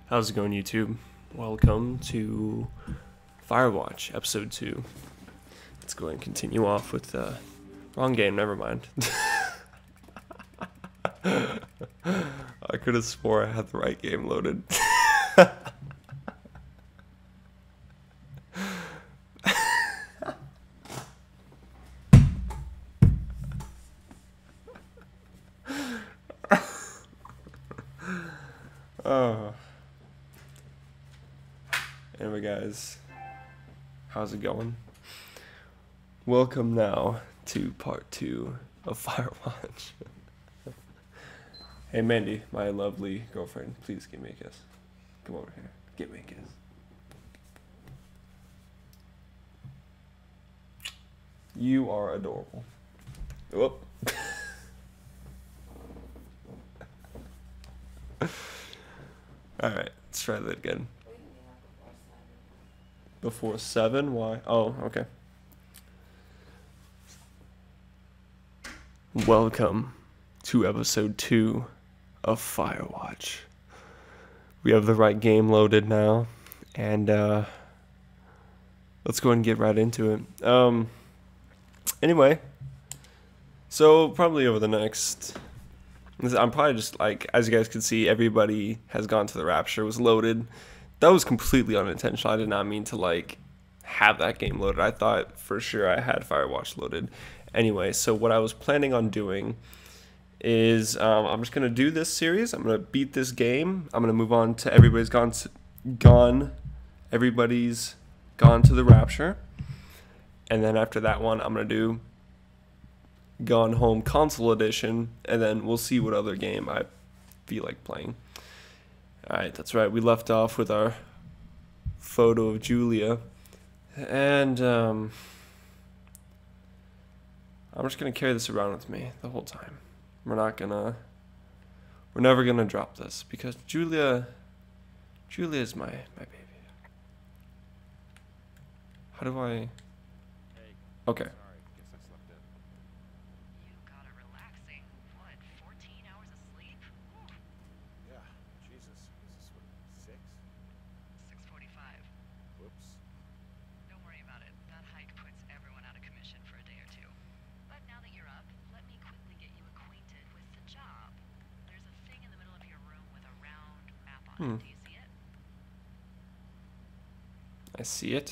How's it going, YouTube? Welcome to Firewatch, Episode 2. Let's go ahead and continue off with wrong game, never mind. I could have swore I had the right game loaded. Oh. Anyway, guys, how's it going? Welcome now to part 2 of Firewatch. Hey, Mandy, my lovely girlfriend, please give me a kiss. Come over here, give me a kiss. You are adorable. Whoop. Alright, let's try that again. Before 7? Why? Oh, okay. Welcome to episode 2 of Firewatch. We have the right game loaded now, and let's go ahead and get right into it. Anyway, so probably over the next... I'm probably just, like, as you guys can see, everybody has gone to the Rapture, was loaded. That was completely unintentional. I did not mean to, like, have that game loaded. I thought for sure I had Firewatch loaded. Anyway, so what I was planning on doing is I'm just going to do this series. I'm going to beat this game. I'm going to move on to Everybody's Gone to the Rapture. And then after that one, I'm going to do Gone Home Console Edition, and then we'll see what other game I feel like playing. Alright, that's right, we left off with our photo of Julia, and I'm just gonna carry this around with me the whole time. We're never gonna drop this, because Julia is my baby. How do I... Okay. Do you see it? I see it.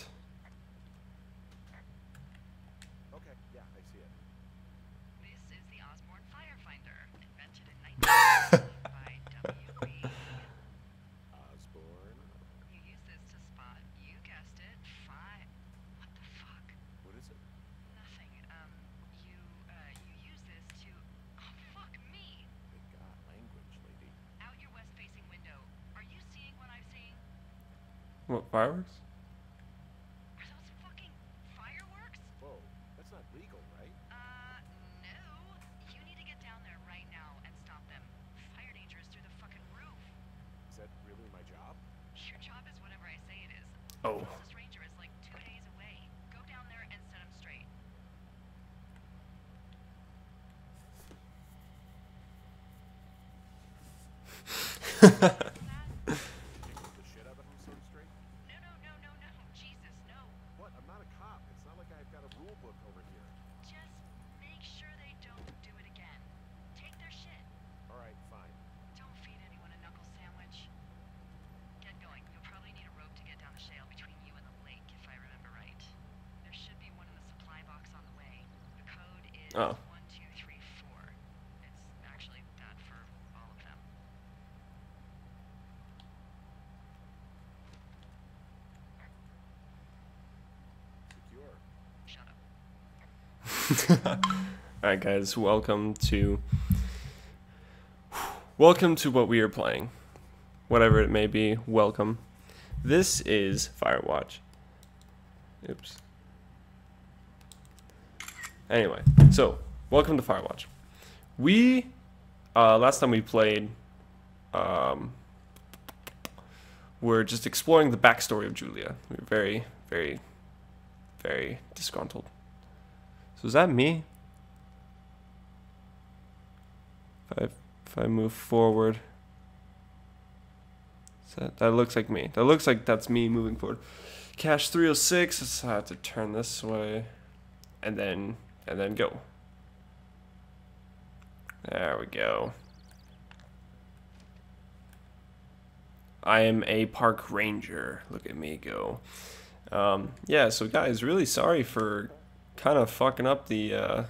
Okay, yeah, I see it. This is the Osborne Firefinder, invented in 1990 by W.B. Osborne? You use this to spot, you guessed it, what the fuck? What is it? Nothing. You use this to, oh, fuck me! Good God, language, lady. Out your west-facing window. Are you seeing what I'm seeing? What, fireworks? Are those fucking fireworks? Whoa, that's not legal, right? No. You need to get down there right now and stop them. Fire danger is through the fucking roof. Is that really my job? Your job is whatever I say it is. Oh. The closest ranger is like 2 days away. Go down there and set him straight. Kick the shit out of him, set him straight? No. Jesus, no. What? I'm not a cop. It's not like I've got a rule book over here. Just make sure they don't do it again. Take their shit. Alright, fine. Don't feed anyone a knuckle sandwich. Get going. You'll probably need a rope to get down the shale between you and the lake, if I remember right. There should be one in the supply box on the way. The code is 1234. It's actually that for all of them. Secure. Shut up. Alright, guys, welcome to what we are playing. Whatever it may be, welcome. This is Firewatch. Oops. Anyway, so welcome to Firewatch. We last time we played, we're just exploring the backstory of Julia. We were very, very, very disgruntled. So is that me? If I move forward. So that looks like me. That looks like that's me moving forward. Cache 306. So I have to turn this way, and then go. There we go. I am a park ranger. Look at me go. Yeah, so guys, really sorry for kind of fucking up the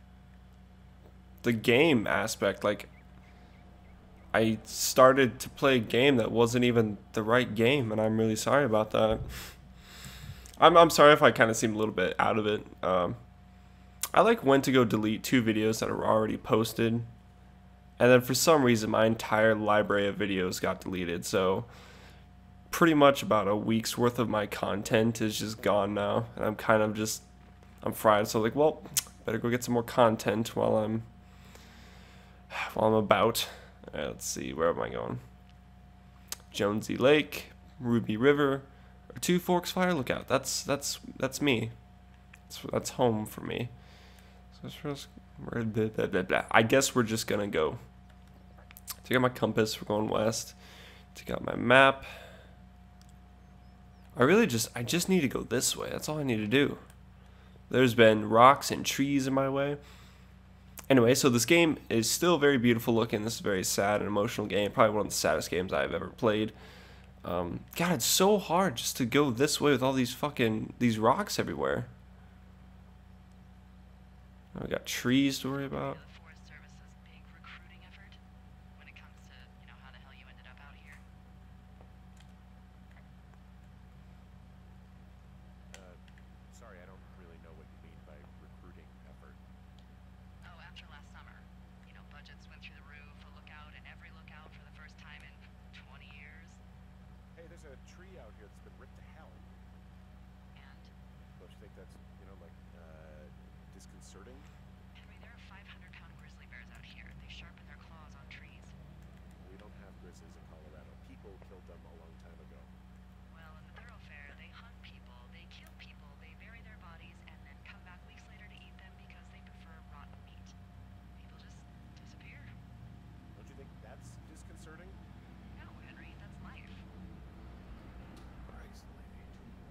game aspect. Like, I started to play a game that wasn't even the right game, and I'm really sorry about that. I'm sorry if I kind of seem a little bit out of it. I like went to go delete 2 videos that are already posted, and then for some reason my entire library of videos got deleted. So pretty much about a week's worth of my content is just gone now, and I'm kind of just, I'm fried. So like, well, better go get some more content while I'm about. All right, let's see, where am I going? Jonesy Lake, Ruby River, or Two Forks Fire Lookout. That's me. That's home for me. So it's just, blah, blah, blah. I guess we're just gonna go. Take out my compass. We're going west. Take out my map. I just need to go this way. That's all I need to do. There's been rocks and trees in my way. Anyway, so this game is still very beautiful looking. This is a very sad and emotional game. Probably one of the saddest games I've ever played. God, it's so hard just to go this way with all these these rocks everywhere. We got trees to worry about. The Forest Service's big recruiting effort when it comes to, you know, how the hell you ended up out here. Sorry, I don't really know what you mean by recruiting effort. Oh, after last summer, you know, budgets went through the roof, a lookout in every lookout for the first time in 20 years. Hey, there's a tree out here that's been ripped to hell. And, Don't you think that's, disconcerting? Henry, there are 500-pound grizzly bears out here. They sharpen their claws on trees. We don't have grizzlies in Colorado. People killed them a long time ago. Well, in the thoroughfare, they hunt people, they kill people, they bury their bodies, and then come back weeks later to eat them because they prefer rotten meat. People just disappear. Don't you think that's disconcerting? No, Henry, that's life. Christ, lady.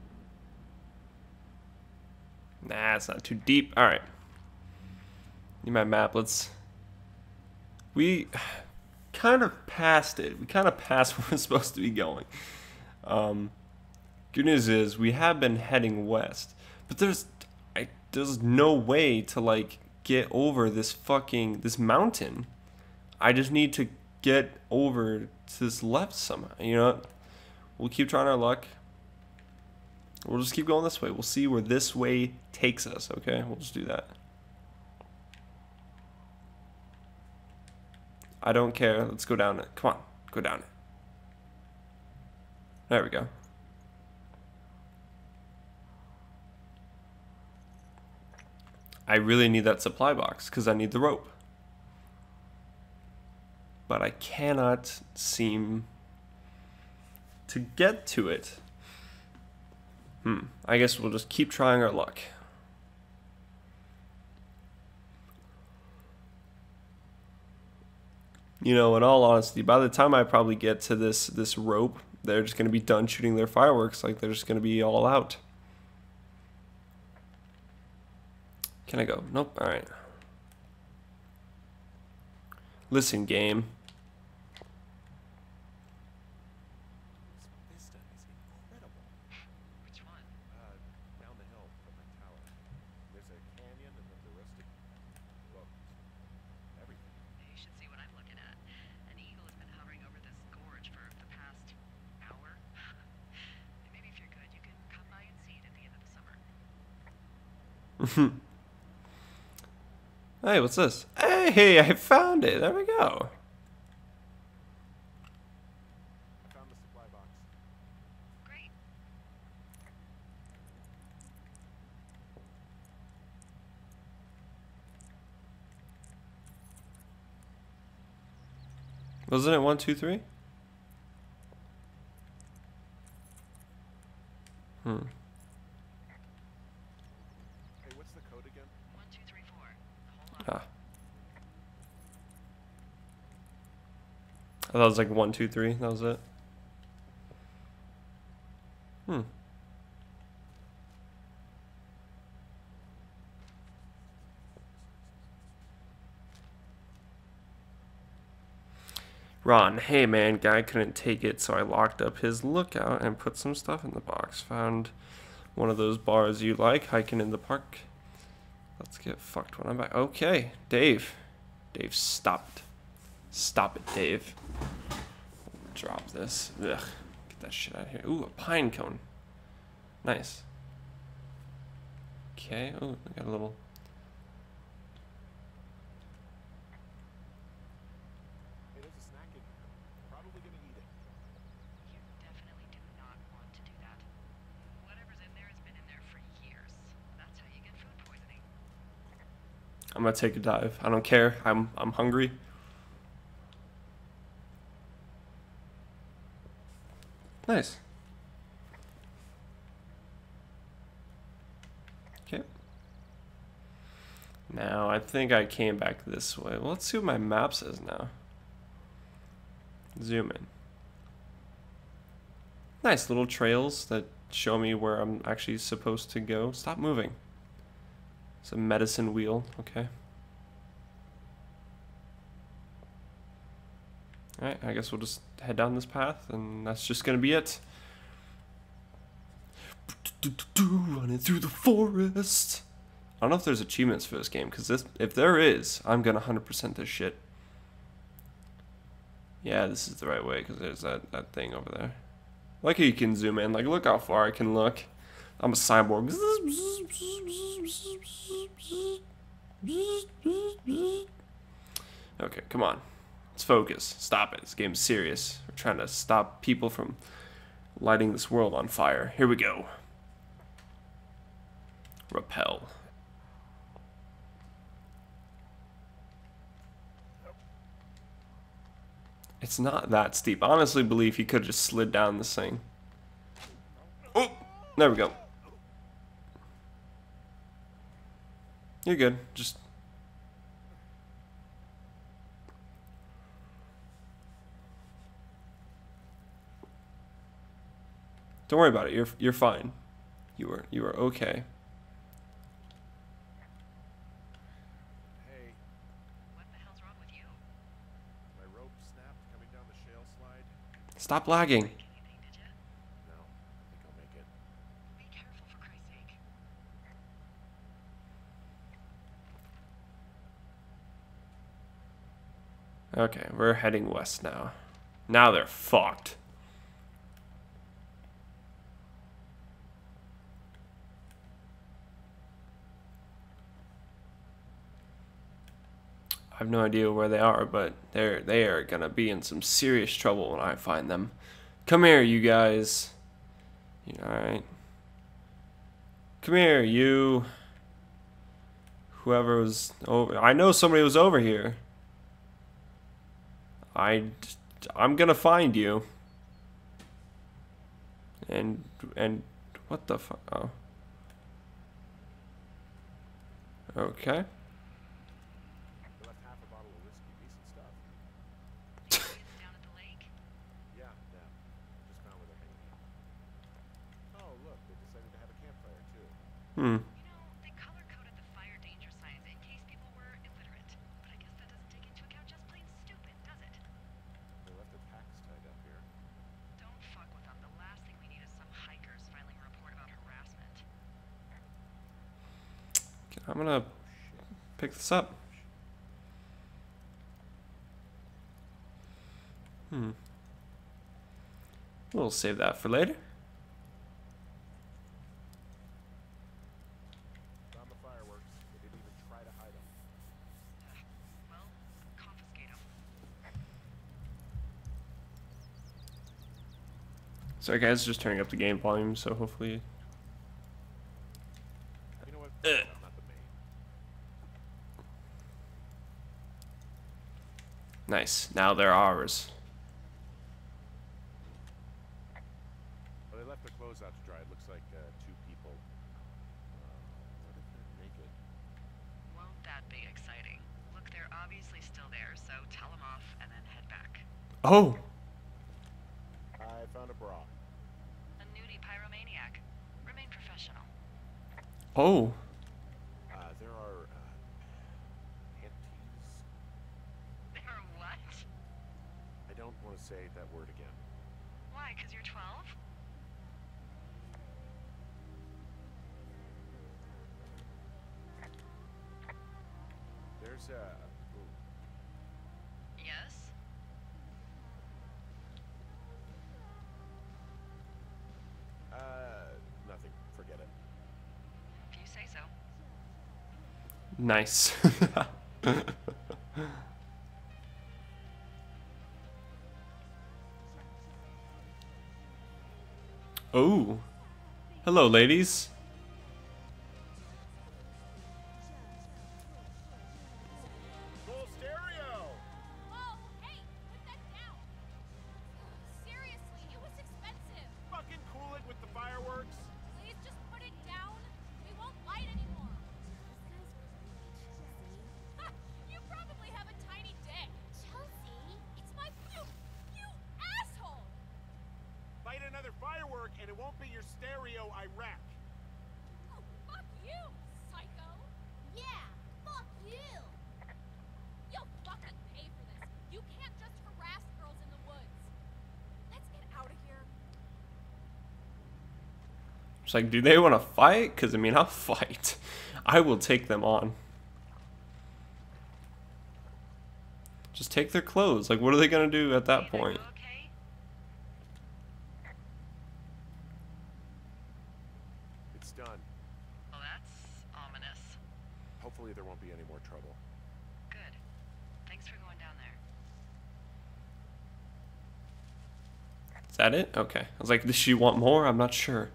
Nah, it's not too deep. All right. Need my map. We kind of passed it. We kind of passed where we're supposed to be going. Good news is we have been heading west, but there's no way to like get over this mountain. I just need to get over to this left somehow. You know what? We'll keep trying our luck. We'll just keep going this way. We'll see where this way takes us, okay? We'll just do that. I don't care. Let's go down it. Come on. Go down it. There we go. I really need that supply box because I need the rope. But I cannot seem to get to it. I guess we'll just keep trying our luck. You know, in all honesty, by the time I probably get to this rope, they're just going to be done shooting their fireworks. Like, they're just going to be all out. Can I go? Nope. All right. Listen, game. This vista is incredible. Which one? Down the hill from my tower. There's a canyon and then the rest of, well, everything. You should see what I'm looking at. An eagle has been hovering over this gorge for the past hour. Maybe if you're good, you can come by and see it at the end of the summer. Hey, what's this? Hey, I found it. There we go. I found the supply box. Great. Wasn't it 1, 2, 3? Hey, what's the code again? 1, 2, 3, 4. The whole lot. Ah. I thought it was like 1, 2, 3. That was it. Hmm. Ron, hey man, guy couldn't take it, so I locked up his lookout and put some stuff in the box. Found one of those bars you like, hiking in the park. Let's get fucked when I'm back. Okay, Dave. Dave, stop it. Stop it, Dave. Drop this. Ugh. Get that shit out of here. Ooh, a pine cone. Nice. Okay. Oh, we got a little. Hey, there's a snack in here. Probably gonna eat it. You definitely do not want to do that. Whatever's in there has been in there for years. That's how you get food poisoning. I'm gonna take a dive. I don't care. I'm hungry. Nice. Okay. Now I think I came back this way. Well, let's see what my map says now. Zoom in. Nice little trails that show me where I'm actually supposed to go. Stop moving. It's a medicine wheel. Okay. Alright, I guess we'll just head down this path, and that's just gonna be it. Running through the forest. I don't know if there's achievements for this game, because if there is, I'm gonna 100% this shit. Yeah, this is the right way, because there's that thing over there. Like how you can zoom in. Like, look how far I can look. I'm a cyborg. Okay, come on. Let's focus. Stop it. This game's serious. We're trying to stop people from lighting this world on fire. Here we go. Rappel. It's not that steep. I honestly believe he could have just slid down this thing. Oh, there we go. You're good. Just... Don't worry about it. You're fine. You are okay. Hey, What the hell's wrong with you? my rope snapped coming down the shale slide. Stop lagging. Anything, did you? No, I think I'll make it. Be careful, for Christ's sake. Okay, we're heading west now. Now they're fucked. I have no idea where they are, but they are gonna be in some serious trouble when I find them. Come here, you guys. Alright. Come here, you. Whoever was over. I know somebody was over here. I'm gonna find you. And what the fuck? Oh. Okay. They left half a bottle of whiskey. Decent stuff. It's down at the lake. Yeah, them. Just found where they're hanging out. Oh, look, they decided to have a campfire too. Hmm. You know, they color-coded the fire danger signs in case people were illiterate. But I guess that doesn't take into account just plain stupid, does it? They left the packs tied up here. Don't fuck with them. The last thing we need is some hikers filing a report about harassment. Okay, I'm gonna pick this up. We'll save that for later. Found the fireworks. They didn't even try to hide them. Well, confiscate them. Sorry guys, just turning up the game volume, so hopefully... You know what? No, not the main. Nice. Now they're ours. Well, they left their clothes out to dry. It looks like two people. What if they're naked? Won't that be exciting? Look, they're obviously still there, so tell them off and then head back. Oh! I found a bra. A nudie pyromania? maniac. Remain professional. Oh. There are panties. There are what? I don't want to say that word again. Why? Because you're 12? There's a. Yes. Nothing. Forget it. If you say so. Nice. Oh. Hello, ladies. Full stereo. Whoa, hey, put that down. Seriously, it was expensive. Fucking cool it with the fireworks. Please just put it down. We won't light anymore. Ha, you probably have a tiny dick. Chelsea, it's my you asshole. Light another firework and it won't be your stereo Iraq. Oh, fuck you, psycho. Yeah, fuck you. You'll fucking pay for this. You can't just harass girls in the woods. Let's get out of here. It's like, do they want to fight? Because, I mean, I'll fight. I will take them on. Just take their clothes. Like, what are they going to do at that Dave, are point? you okay? It's done. Well, that's ominous. Hopefully there won't be any more trouble. Good. Thanks for going down there. Is that it? Okay. I was like, does she want more? I'm not sure.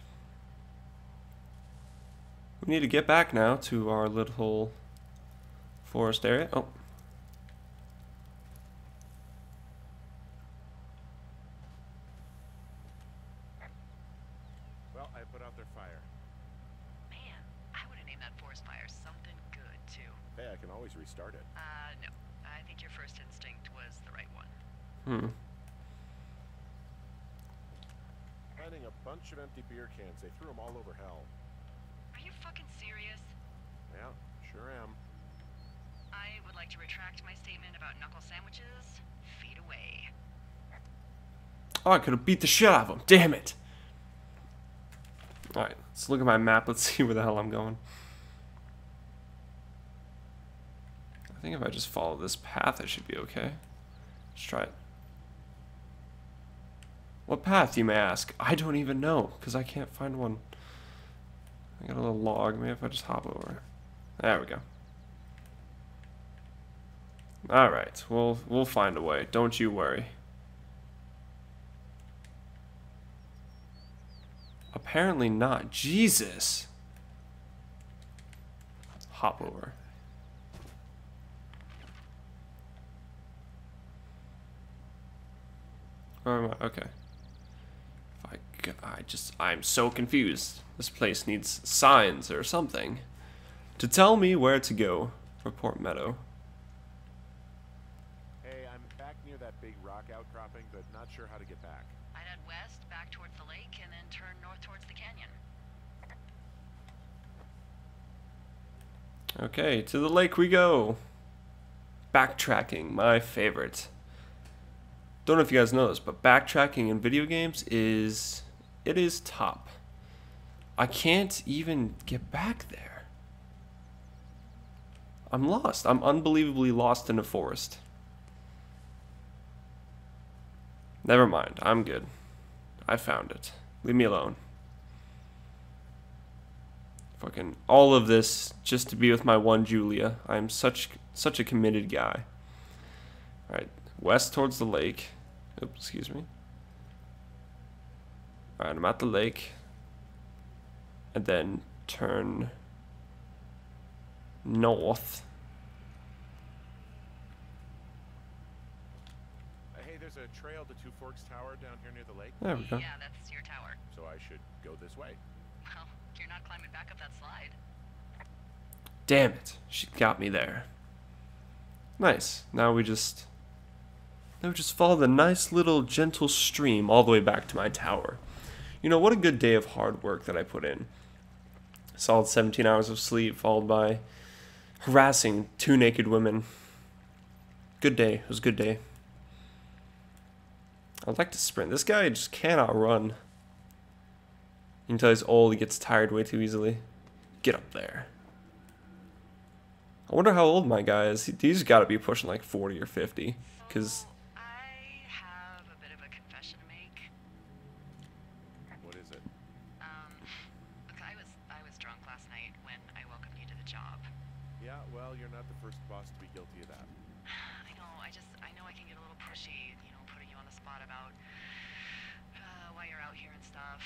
We need to get back now to our little forest area. Oh. Well, I put out their fire. Man, I would have named that forest fire something good, too. Hey, I can always restart it. No. I think your first instinct was the right one. Hmm. Finding a bunch of empty beer cans. They threw them all over hell. Are you fucking serious? Yeah, sure am. I would like to retract my statement about knuckle sandwiches. Feet away. Oh, I could have beat the shit out of him. Damn it. Alright, let's look at my map. Let's see where the hell I'm going. I think if I just follow this path, I should be okay. Let's try it. What path, you may ask? I don't even know, because I can't find one. I got a little log. Maybe if I just hop over it. There we go. Alright, we'll find a way. Don't you worry. Apparently not. Jesus. Hop over. Where am I? Okay. I'm so confused. This place needs signs or something to tell me where to go for Port Meadow. Hey, I'm back near that big rock outcropping, but not sure how to get back. I'd head west, back towards the lake, and then turn north towards the canyon. Okay, to the lake we go. Backtracking, my favorite. Don't know if you guys know this, but backtracking in video games is top. I can't even get back there. I'm lost. I'm unbelievably lost in a forest. Never mind. I'm good. I found it. Leave me alone. Fucking all of this just to be with my one Julia. I'm such a committed guy. Alright, west towards the lake. Oops, excuse me. Alright, I'm at the lake. And then turn north. Hey, there's a trail to Two Forks Tower down here near the lake. There we go. Yeah, that's your tower. So I should go this way. Well, you're not climbing back up that slide. Damn it. She got me there. Nice. Now we just follow the nice little gentle stream all the way back to my tower. You know, what a good day of hard work that I put in. Solid 17 hours of sleep, followed by harassing 2 naked women. Good day. It was a good day. I'd like to sprint. This guy just cannot run. You can tell he's old. He gets tired way too easily. Get up there. I wonder how old my guy is. He's got to be pushing like 40 or 50. Because I have a bit of a confession to make. What is it? Look, I was drunk last night when I welcomed you to the job. Yeah, well, you're not the first boss to be guilty of that. I know, I know I can get a little pushy, you know, putting you on the spot about why you're out here and stuff.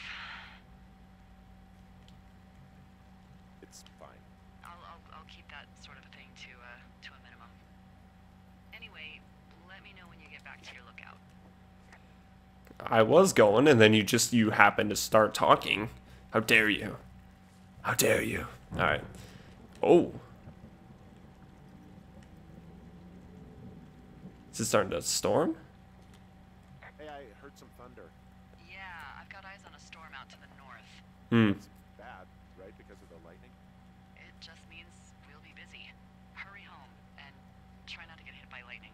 It's fine. I'll keep that sort of a thing to a minimum. Anyway, let me know when you get back to your lookout. I was going, and then you happened to start talking. How dare you? How dare you? All right. Oh. Is it starting to storm? Hey, I heard some thunder. Yeah, I've got eyes on a storm out to the north. Hmm. It's bad, right? Because of the lightning? It just means we'll be busy. Hurry home and try not to get hit by lightning.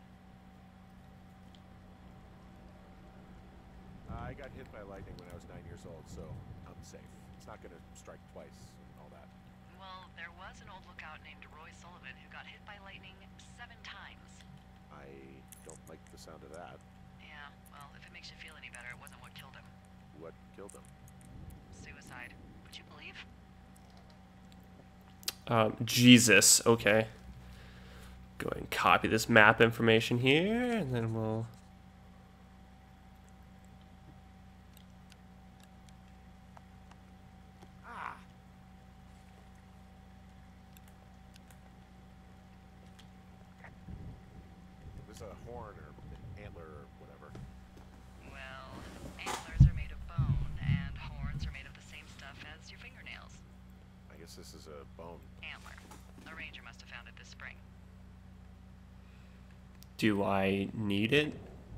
I got hit by lightning when I was 9 years old, so I'm safe. It's not gonna strike twice and all that. Well, there was an old lookout named Roy Sullivan who got hit by lightning 7 times. I don't like the sound of that. Yeah, well, if it makes you feel any better, it wasn't what killed him. What killed him? Suicide. Would you believe? Jesus. Okay. Go ahead and copy this map information here, and then we'll. There's a horn or an antler or whatever. Well, antlers are made of bone, and horns are made of the same stuff as your fingernails. I guess this is a bone. Antler. A ranger must have found it this spring. Do I need it?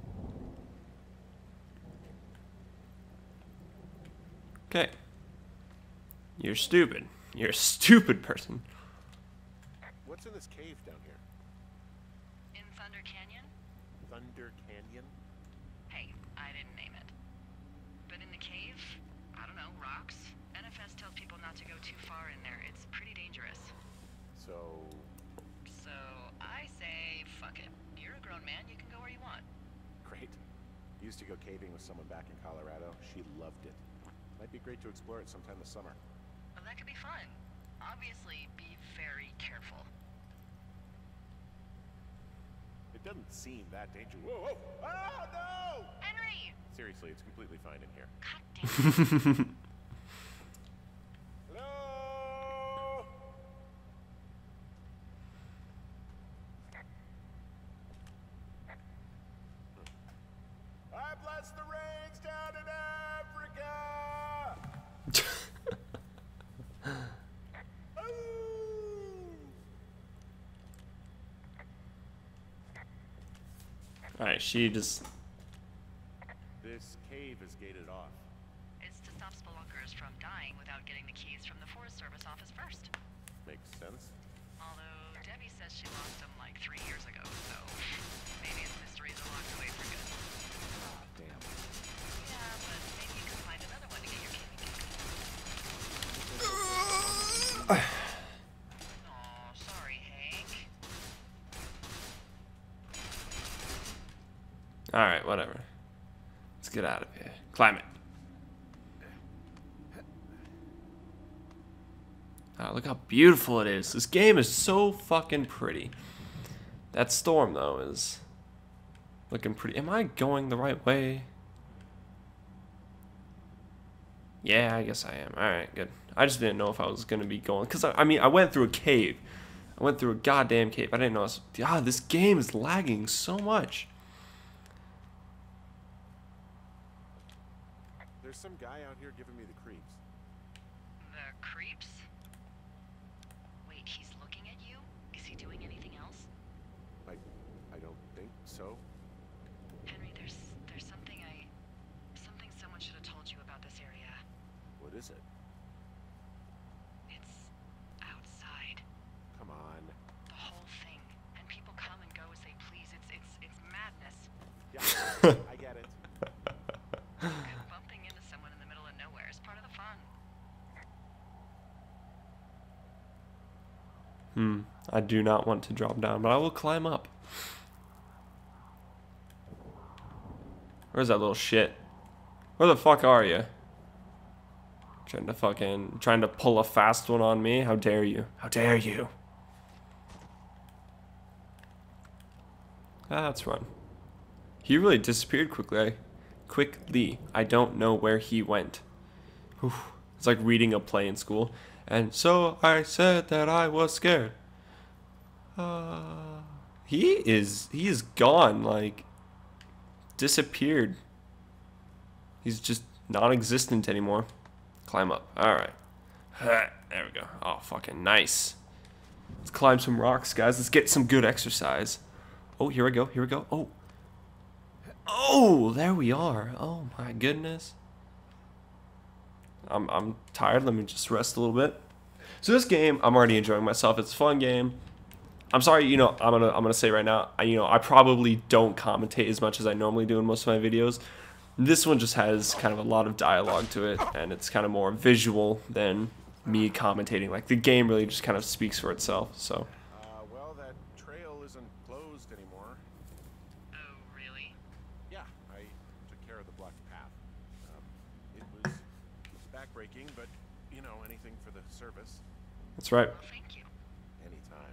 Okay. You're stupid. You're a stupid person. What's in this cave down here? In Thunder Canyon? Thunder Canyon? Hey, I didn't name it. But in the cave, I don't know, rocks? NFS tells people not to go too far in there. It's pretty dangerous. So, So I say, fuck it. You're a grown man, you can go where you want. great. Used to go caving with someone back in Colorado. She loved it. Might be great to explore it sometime this summer. Well, that could be fun. Obviously, be very careful. It doesn't seem that dangerous. Whoa, whoa! Ah, no! Henry! Seriously, it's completely fine in here. God damn it. Hello? I bless the rains down in Africa! Alright, she just. This cave is gated off. It's to stop spelunkers from dying without getting the keys from the Forest Service office first. Makes sense. Although Debbie says she lost them like 3 years ago, so maybe its mysteries are locked away for good. Damn. Yeah, but maybe you can find another one to get your caving kit. Aw, sorry, Hank. Alright, whatever. Let's get out of here. Climb it. Ah, look how beautiful it is. This game is so fucking pretty. That storm, though, is looking pretty. Am I going the right way? Yeah, I guess I am. Alright, good. I just didn't know if I was going to be going. Because, I mean, I went through a cave. I went through a goddamn cave. I didn't know. This game is lagging so much. There's some guy out here giving me the creeps. The creeps? Wait, he's looking at you? Is he doing anything else? I don't think so. Henry, there's something someone should have told you about this area. is it? It's outside. Come on. The whole thing. And people come and go as they please. It's madness. Yeah, I get it. Bumping into someone in the middle of nowhere is part of the fun. I do not want to drop down, but I will climb up. Where's that little shit? Where the fuck are you? Trying to pull a fast one on me? How dare you? How dare you? Ah, let's run. He really disappeared quickly. I don't know where he went. Whew. It's like reading a play in school. And so I said that I was scared. He is gone, like disappeared. He's just non-existent anymore. Climb up. Alright. There we go. Oh, fucking nice. Let's climb some rocks, guys. Let's get some good exercise. Oh, here we go. Here we go. Oh. Oh, there we are. Oh my goodness. I'm tired. Let me just rest a little bit. So this game, I'm already enjoying myself. It's a fun game. I'm sorry, you know, I'm gonna say right now, I probably don't commentate as much as I normally do in most of my videos. This one just has kind of a lot of dialogue to it, and it's kind of more visual than me commentating. Like, the game really just kind of speaks for itself, so. Well, that trail isn't closed anymore. Oh, really? Yeah, I took care of the blocked path. It was backbreaking, but, you know, anything for the service. That's right. Well, thank you. Anytime.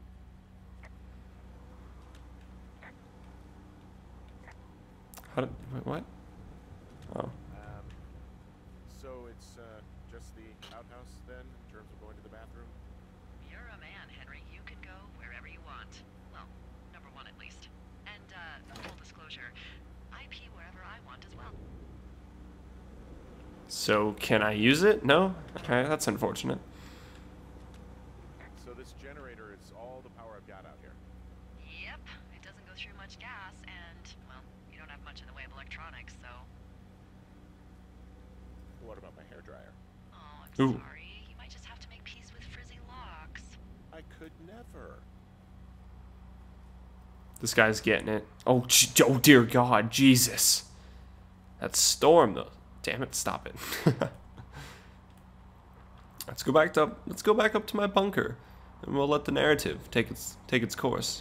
Wait, what? Oh. So it's just the outhouse then, in terms of going to the bathroom? You're a man, Henry. You can go wherever you want. Well, number one at least. And, full disclosure, I pee wherever I want as well. So, can I use it? No? Okay, that's unfortunate. So this generator is all the power I've got out here. Yep, it doesn't go through much gas, and, well, you don't have much in the way of electronics, so... What about my hairdryer? Oh, I'm Ooh. sorry. You might just have to make peace with frizzy locks. I could never. This guy's getting it. Oh, oh dear God, Jesus. That storm, though. Damn it, stop it. Let's go back up to my bunker, and we'll let the narrative take its course.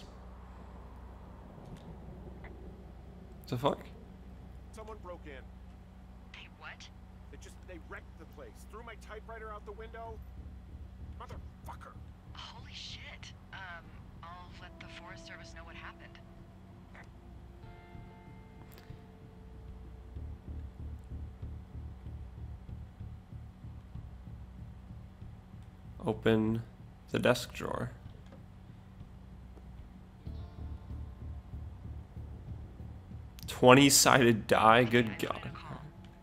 What the fuck? Someone broke in. Hey, what? They wrecked the place. Threw my typewriter out the window. Motherfucker. Holy shit. I'll let the Forest Service know what happened. Open the desk drawer. $20-sided die? Good I made a God. call.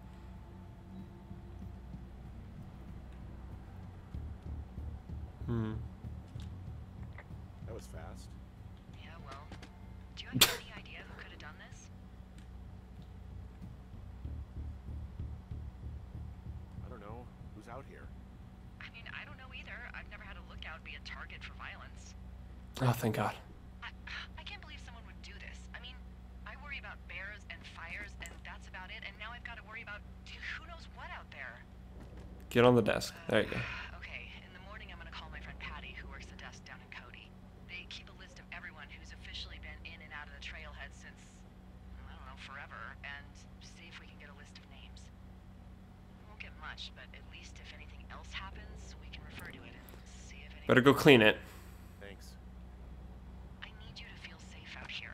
That was fast. Yeah, well, do you have any idea who could have done this? I don't know. Who's out here? I mean, I don't know either. I've never had a lookout be a target for violence. Oh, thank God. I can't believe someone would do this. I mean, I worry about bears and fires, and that's about it. And now I've got to worry about who knows what out there. Get on the desk. There you go. Okay, in the morning I'm gonna call my friend Patty, who works the desk down in Cody. They keep a list of everyone who's officially been in and out of the trailhead since, I don't know, forever, and see if we can get a list of names. We won't get much, but at least if anything else happens, we can refer to it and see if anything... Better go clean it. Thanks. I need you to feel safe out here.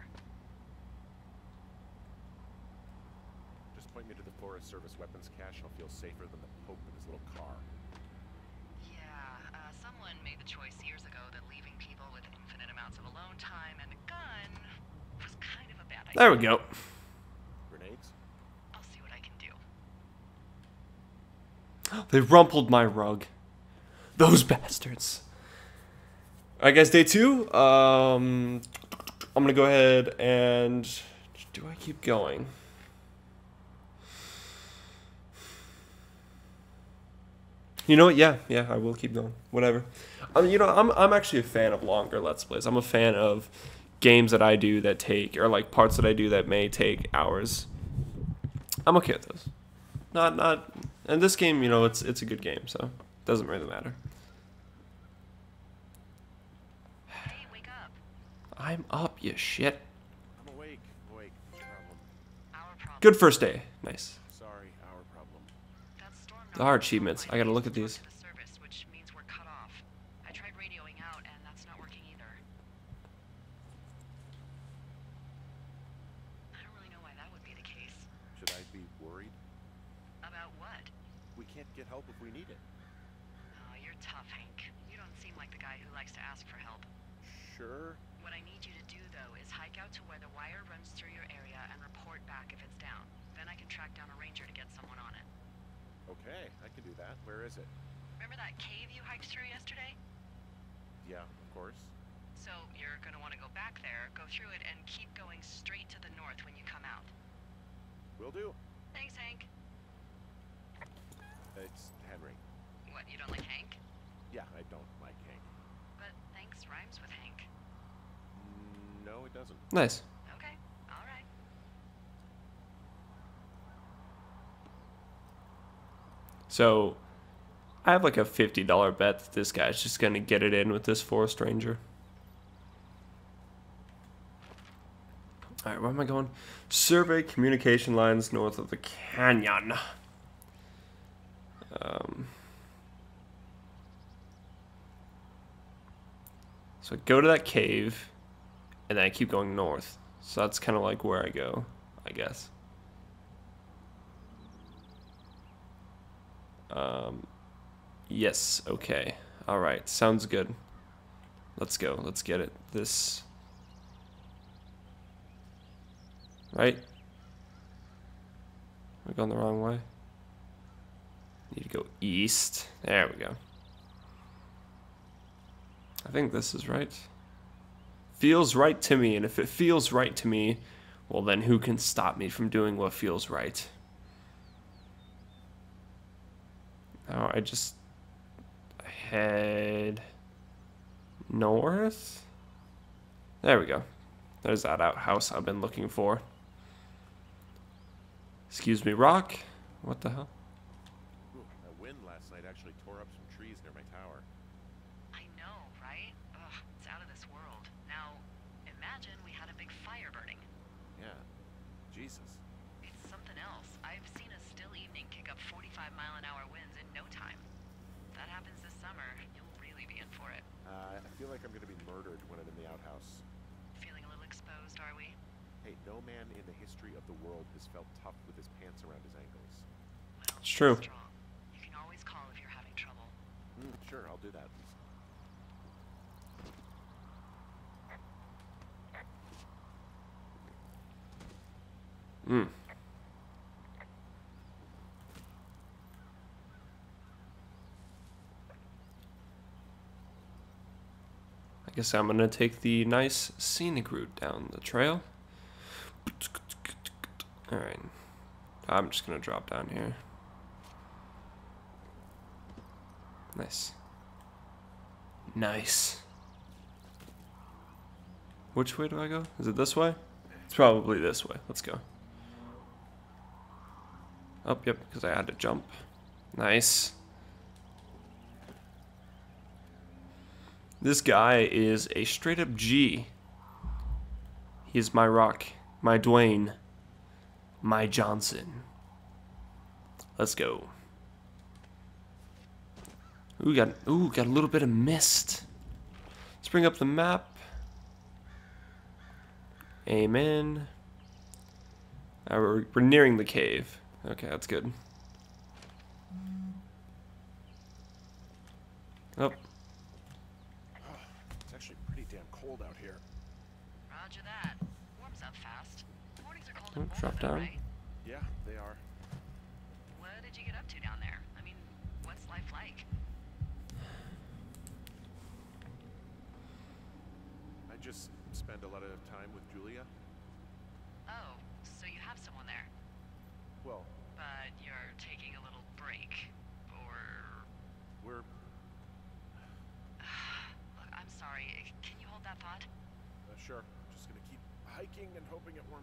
Just point me to the Forest Service weapons cache. I'll feel safer than the Pope in his little car. Yeah, someone made the choice years ago that leaving people with infinite amounts of alone time and a gun was kind of a bad idea. There we go. Grenades? I'll see what I can do. They rumpled my rug. Those bastards. Alright guys, day 2. I'm gonna go ahead and... Do I keep going? You know what? Yeah, yeah, I will keep going. Whatever. You know, I'm actually a fan of longer Let's Plays. I'm a fan of games that I do that take, or like parts that I do that may take hours. I'm okay with those. Not. And this game, you know, it's a good game, so it doesn't really matter. Hey, wake up. I'm up, you shit. I'm awake. Awake. No problem. Our problem. Good first day. Nice. Sorry, our problem. That storm There are achievements. I gotta look at these. The service, which means we're cut off. I tried radioing out, and that's not working either. I don't really know why that would be the case. Should I be worried? About what? We can't get help if we need it. Oh, you're tough, Hank. You don't seem like the guy who likes to ask for help. Sure. What I need you to do, though, is hike out to where the wire runs through your area and report back if it's down. Then I can track down a ranger to get someone on it. Okay, I can do that. Where is it? Remember that cave you hiked through yesterday? Yeah, of course. So you're gonna want to go back there, go through it, and keep going straight to the north when you come out. Will do. Thanks, Hank. It's Henry. What, you don't like Hank? Yeah, I don't like Hank. But thanks rhymes with Hank. No, it doesn't. Nice. Okay, alright. So, I have like a $50 bet that this guy's just gonna get it in with this forest ranger. Alright, where am I going? Survey communication lines north of the canyon. So I go to that cave, and then I keep going north. So that's kind of like where I go, I guess. Yes, okay. Alright, sounds good. Let's go, let's get it. This... Right? Am I going the wrong way? Need to go east. There we go. I think this is right. Feels right to me, and if it feels right to me, well then who can stop me from doing what feels right? Now I just head north. There we go. There's that outhouse I've been looking for. Excuse me, Rock. What the hell? Ooh, that wind last night actually tore up some trees near my tower. I know, right? Ugh, it's out of this world. Now, imagine we had a big fire burning. Yeah. Jesus. It's something else. I've seen a still evening kick up 45-mile-an-hour winds in no time. If that happens this summer, you'll really be in for it. I feel like I'm gonna be murdered when I'm in the outhouse. Feeling a little exposed, are we? Hey, no man in the history of the world has felt tough with his pants around his ankles. Well, It's true. strong. You can always call if you're having trouble. Sure, I'll do that. I guess I'm gonna take the nice scenic route down the trail. Alright. I'm just gonna drop down here. Nice. Nice. Which way do I go? Is it this way? It's probably this way. Let's go. Oh, yep, because I had to jump. Nice. This guy is a straight up G. He's my Rock, my Dwayne, my Johnson. Let's go. Ooh, got a little bit of mist. Let's bring up the map. Amen. We're nearing the cave. Okay, that's good. Oh. It's actually pretty damn cold out here. Roger that. Warms up fast. Mornings are cold Oh, and warm, drop though, down. right? Yeah, they are. What did you get up to down there? I mean, what's life like? I just spend a lot of time with Julia. Oh, so you have someone there. Well, But you're taking a little break. Or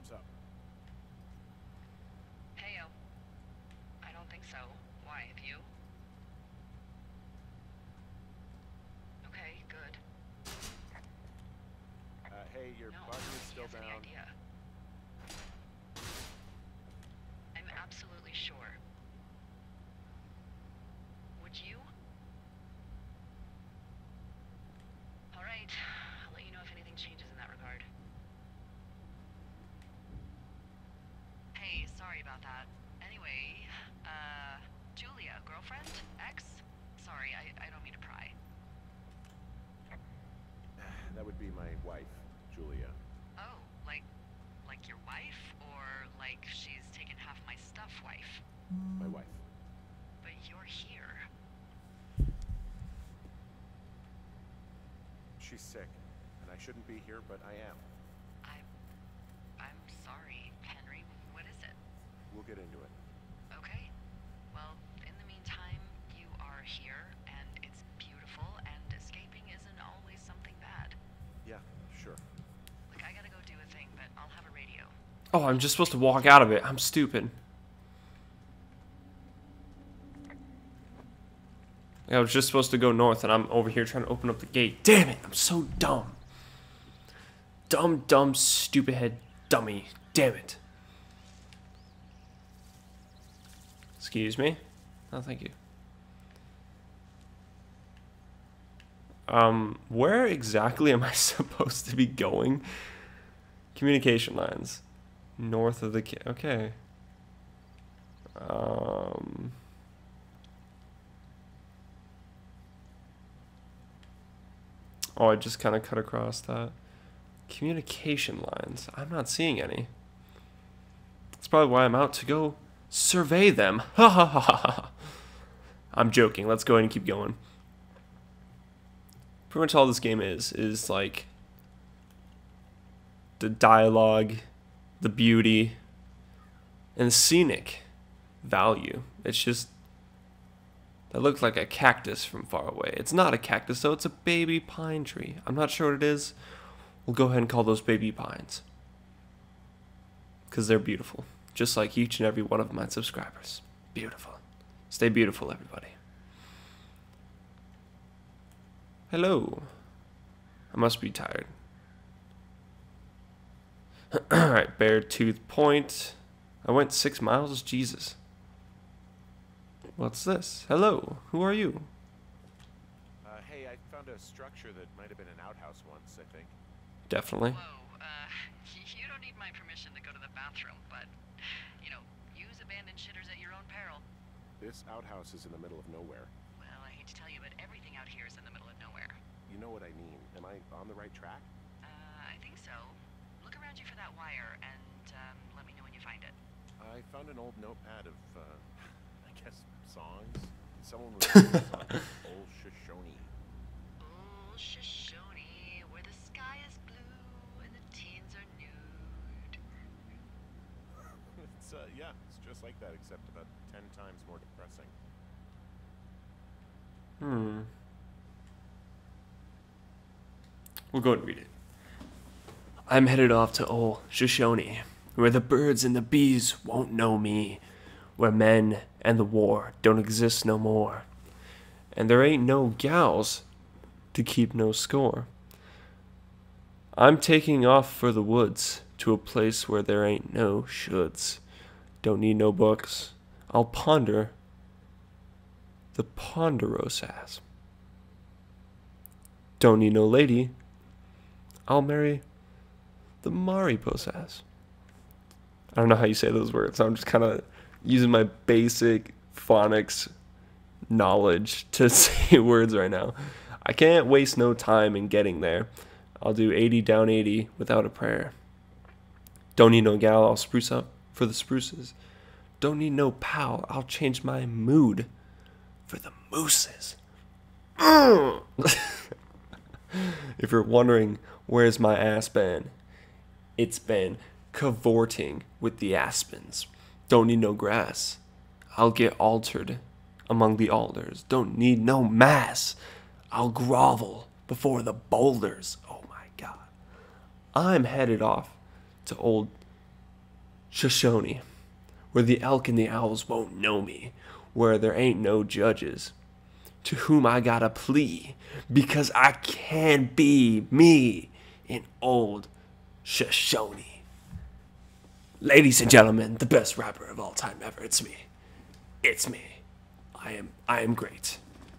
Time's up. Heyo. I don't think so. Why, have you? Okay, good. Hey, your No, body is he still has any down. idea. I'm absolutely sure. Would you? Alright, I'll let you know if anything changes in that regard. Hey, sorry about that. Anyway, Julia, girlfriend? Ex? Sorry, I don't mean to pry. That would be my wife, Julia. Oh, like your wife? Or like she's taken half my stuff wife? My wife. But you're here. She's sick, and I shouldn't be here, but I am. I'm sorry, Henry. What is it? We'll get into it. Okay. Well, in the meantime, you are here, and it's beautiful, and escaping isn't always something bad. Yeah, sure. Like, I gotta go do a thing, but I'll have a radio. Oh, I'm just supposed to walk out of it. I'm stupid. I was just supposed to go north, and I'm over here trying to open up the gate. Damn it! I'm so dumb. Dumb, stupid head dummy. Damn it. Excuse me? Oh, thank you. Where exactly am I supposed to be going? Communication lines. North of the... Okay. Oh, I just kind of cut across that. Communication lines. I'm not seeing any. That's probably why I'm out to go survey them. Ha ha ha ha ha. I'm joking. Let's go ahead and keep going. Pretty much all this game is like the dialogue, the beauty, and the scenic value. It's just that looks like a cactus from far away. It's not a cactus though, it's a baby pine tree. I'm not sure what it is. We'll go ahead and call those baby pines. Because they're beautiful. Just like each and every one of my subscribers. Beautiful. Stay beautiful, everybody. Hello. I must be tired. Alright, Beartooth Point. I went 6 miles? Jesus. What's this? Hello. Who are you? Hey, I found a structure that might have been an outhouse once, I think. Definitely. Whoa, you don't need my permission to go to the bathroom, but, you know, use abandoned shitters at your own peril. This outhouse is in the middle of nowhere. Well, I hate to tell you, but everything out here is in the middle of nowhere. You know what I mean. Am I on the right track? I think so. Look around you for that wire, and, let me know when you find it. I found an old notepad of, I guess, songs. Someone was singing a song, Old Shoshone. Old Shoshone, where the sky is blue and the teens are nude. It's, yeah, it's just like that, except about 10 times more depressing. We'll go ahead and read it. I'm headed off to old Shoshone, where the birds and the bees won't know me, where men and the war don't exist no more, and there ain't no gals to keep no score. I'm taking off for the woods, to a place where there ain't no shoulds. Don't need no books. I'll ponder the ponderosas. Don't need no lady. I'll marry the mariposas. I don't know how you say those words. I'm just kind of using my basic phonics knowledge to say words right now. I can't waste no time in getting there. I'll do 80 down 80 without a prayer. Don't need no gal, I'll spruce up for the spruces. Don't need no pal, I'll change my mood for the mooses. If you're wondering where's my ass been, it's been cavorting with the aspens. Don't need no grass, I'll get altered among the alders. Don't need no mass, I'll grovel before the boulders. Oh my god. I'm headed off to old Shoshone, where the elk and the owls won't know me, where there ain't no judges, to whom I got a plea, because I can be me in old Shoshone. Ladies and gentlemen, the best rapper of all time ever. It's me. It's me. I am great.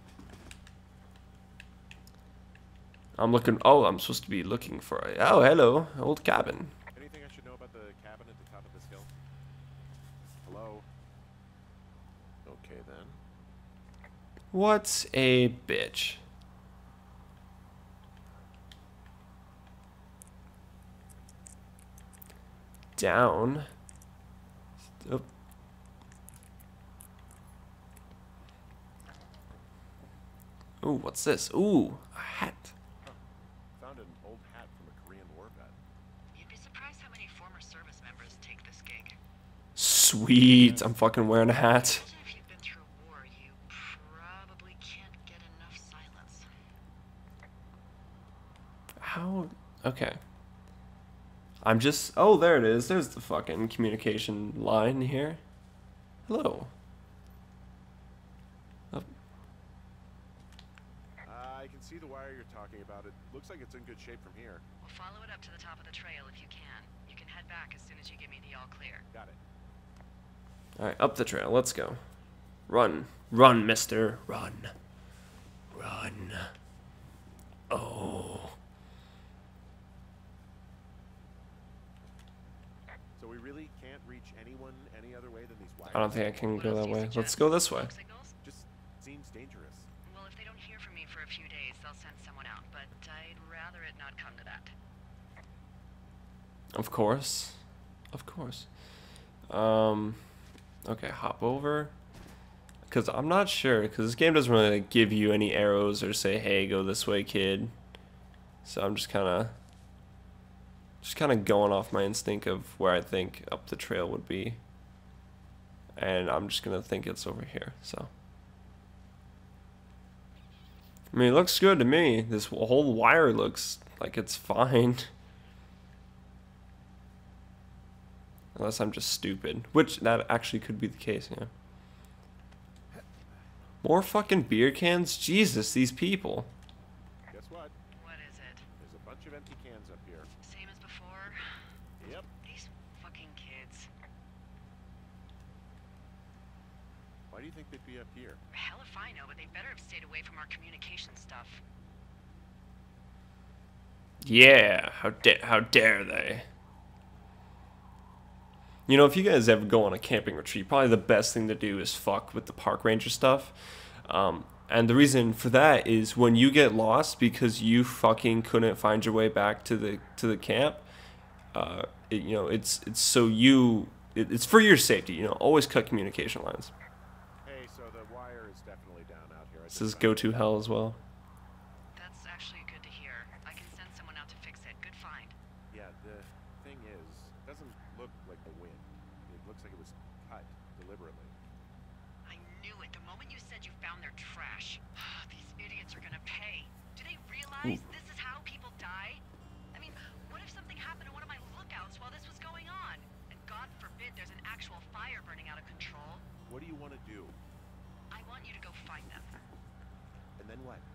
I'm looking. Oh, I'm supposed to be looking for a. Oh, hello, old cabin. Anything I should know about the cabin at the top of this hill? Hello? Okay then. What a bitch. Down. Oh. Ooh, what's this? Ooh, a hat. Found an old hat from a Korean War vet. You'd be surprised how many former service members take this gig. Sweet. I'm fucking wearing a hat. Imagine if you've been through a war, you probably can't get enough silence. How? Okay. I'm just. Oh, there it is. There's the fucking communication line here. Hello. Oh, I can see the wire you're talking about. It looks like it's in good shape from here. We'll follow it up to the top of the trail if you can. You can head back as soon as you give me the all clear. Got it. all right, up the trail. Let's go. Run, run, Mister, run, run. Oh. So we really can't reach anyone any other way than these wires? I don't think I can What go else that do you way. suggest? Let's go this way. Smoke signals? Just seems dangerous. Well, if they don't hear from me for a few days, they'll send someone out, but I'd rather it not come to that. Of course. Of course. Okay, hop over. Because I'm not sure, because this game doesn't really like, give you any arrows or say, hey, go this way, kid. So I'm just kind of going off my instinct of where I think up the trail would be. And I'm just going to think it's over here, so. I mean, it looks good to me. This whole wire looks like it's fine. Unless I'm just stupid. Which, that actually could be the case, yeah. More fucking beer cans? Jesus, these people. Guess what? What is it? There's a bunch of empty cans up here. Same as before? Yep. These fucking kids. Why do you think they'd be up here? Hell if I know, but they better have stayed away from our communication stuff. Yeah, how dare they? You know, if you guys ever go on a camping retreat, probably the best thing to do is fuck with the park ranger stuff. And the reason for that is when you get lost because you fucking couldn't find your way back to the camp. It's it's for your safety. You know, always cut communication lines. Hey, so the wire is definitely down out here. I This just is found go it. to hell as well. That's actually good to hear. I can send someone out to fix it. Good find. Yeah, the thing is, it doesn't look like the wind. It looks like it was cut deliberately. I knew it. The moment you said you found their trash. These idiots are gonna pay. Do they realize this is how people die? I mean, what if something happened to one of my lookouts while this was going on? And God forbid there's an actual fire burning out of control. What do you want to do? I want you to go find them. And then what?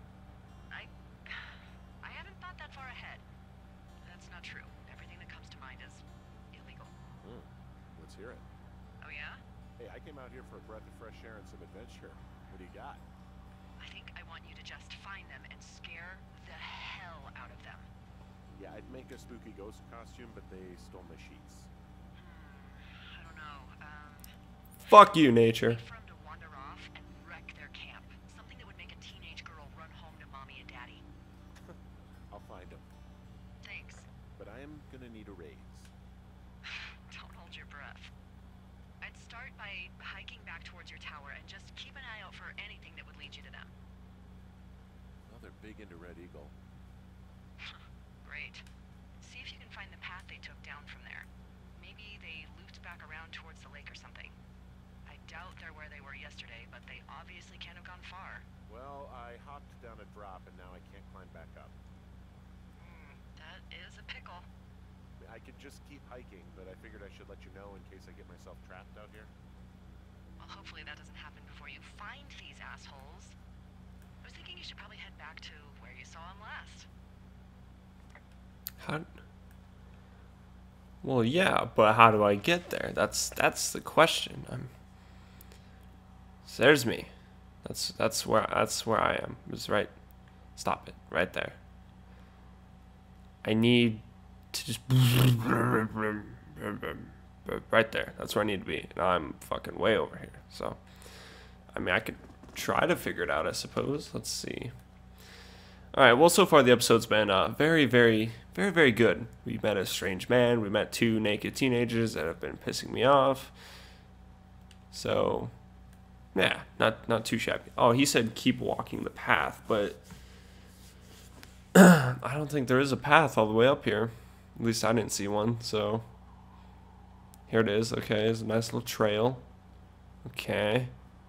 I haven't thought that far ahead. That's not true. Everything that comes to mind is illegal. Let's hear it. Oh yeah? Hey, I came out here for a breath of fresh air and some adventure. What do you got? I think I want you to just find them and scare the hell out of them. Yeah, I'd make a spooky ghost costume, but they stole my sheets. I don't know. Fuck you, nature. Wait for them to wander off and wreck their camp. Something that would make a teenage girl run home to mommy and daddy. I'll find them. Thanks. But I am gonna need a raise. Don't hold your breath. I'd start by hiking back towards your tower and just keep an eye out for anything that would lead you to them. Well, they're big into Red Eagle. Great. See if you can find the path they took down from there. Maybe they looped back around towards the lake or something. I doubt they're where they were yesterday, but they obviously can't have gone far. Well, I hopped down a drop and now I can't climb back up. That is a pickle. I could just keep hiking, but I figured I should let you know in case I get myself trapped out here. Well, hopefully that doesn't happen before you find these assholes. I was thinking you should probably head back to where you saw them last. How? Well, yeah, but how do I get there? That's the question. So there's me. That's where I am. It's right. Stop it right there. I need to just right there. That's where I need to be. And I'm fucking way over here. So, I mean, I could try to figure it out, I suppose. Let's see. All right. Well, so far the episode's been very, very, very, very good. We met a strange man. We met 2 naked teenagers that have been pissing me off. So, yeah, not too shabby. Oh, he said keep walking the path, but I don't think there is a path all the way up here. At least I didn't see one. So here it is. Okay, it's a nice little trail. Okay.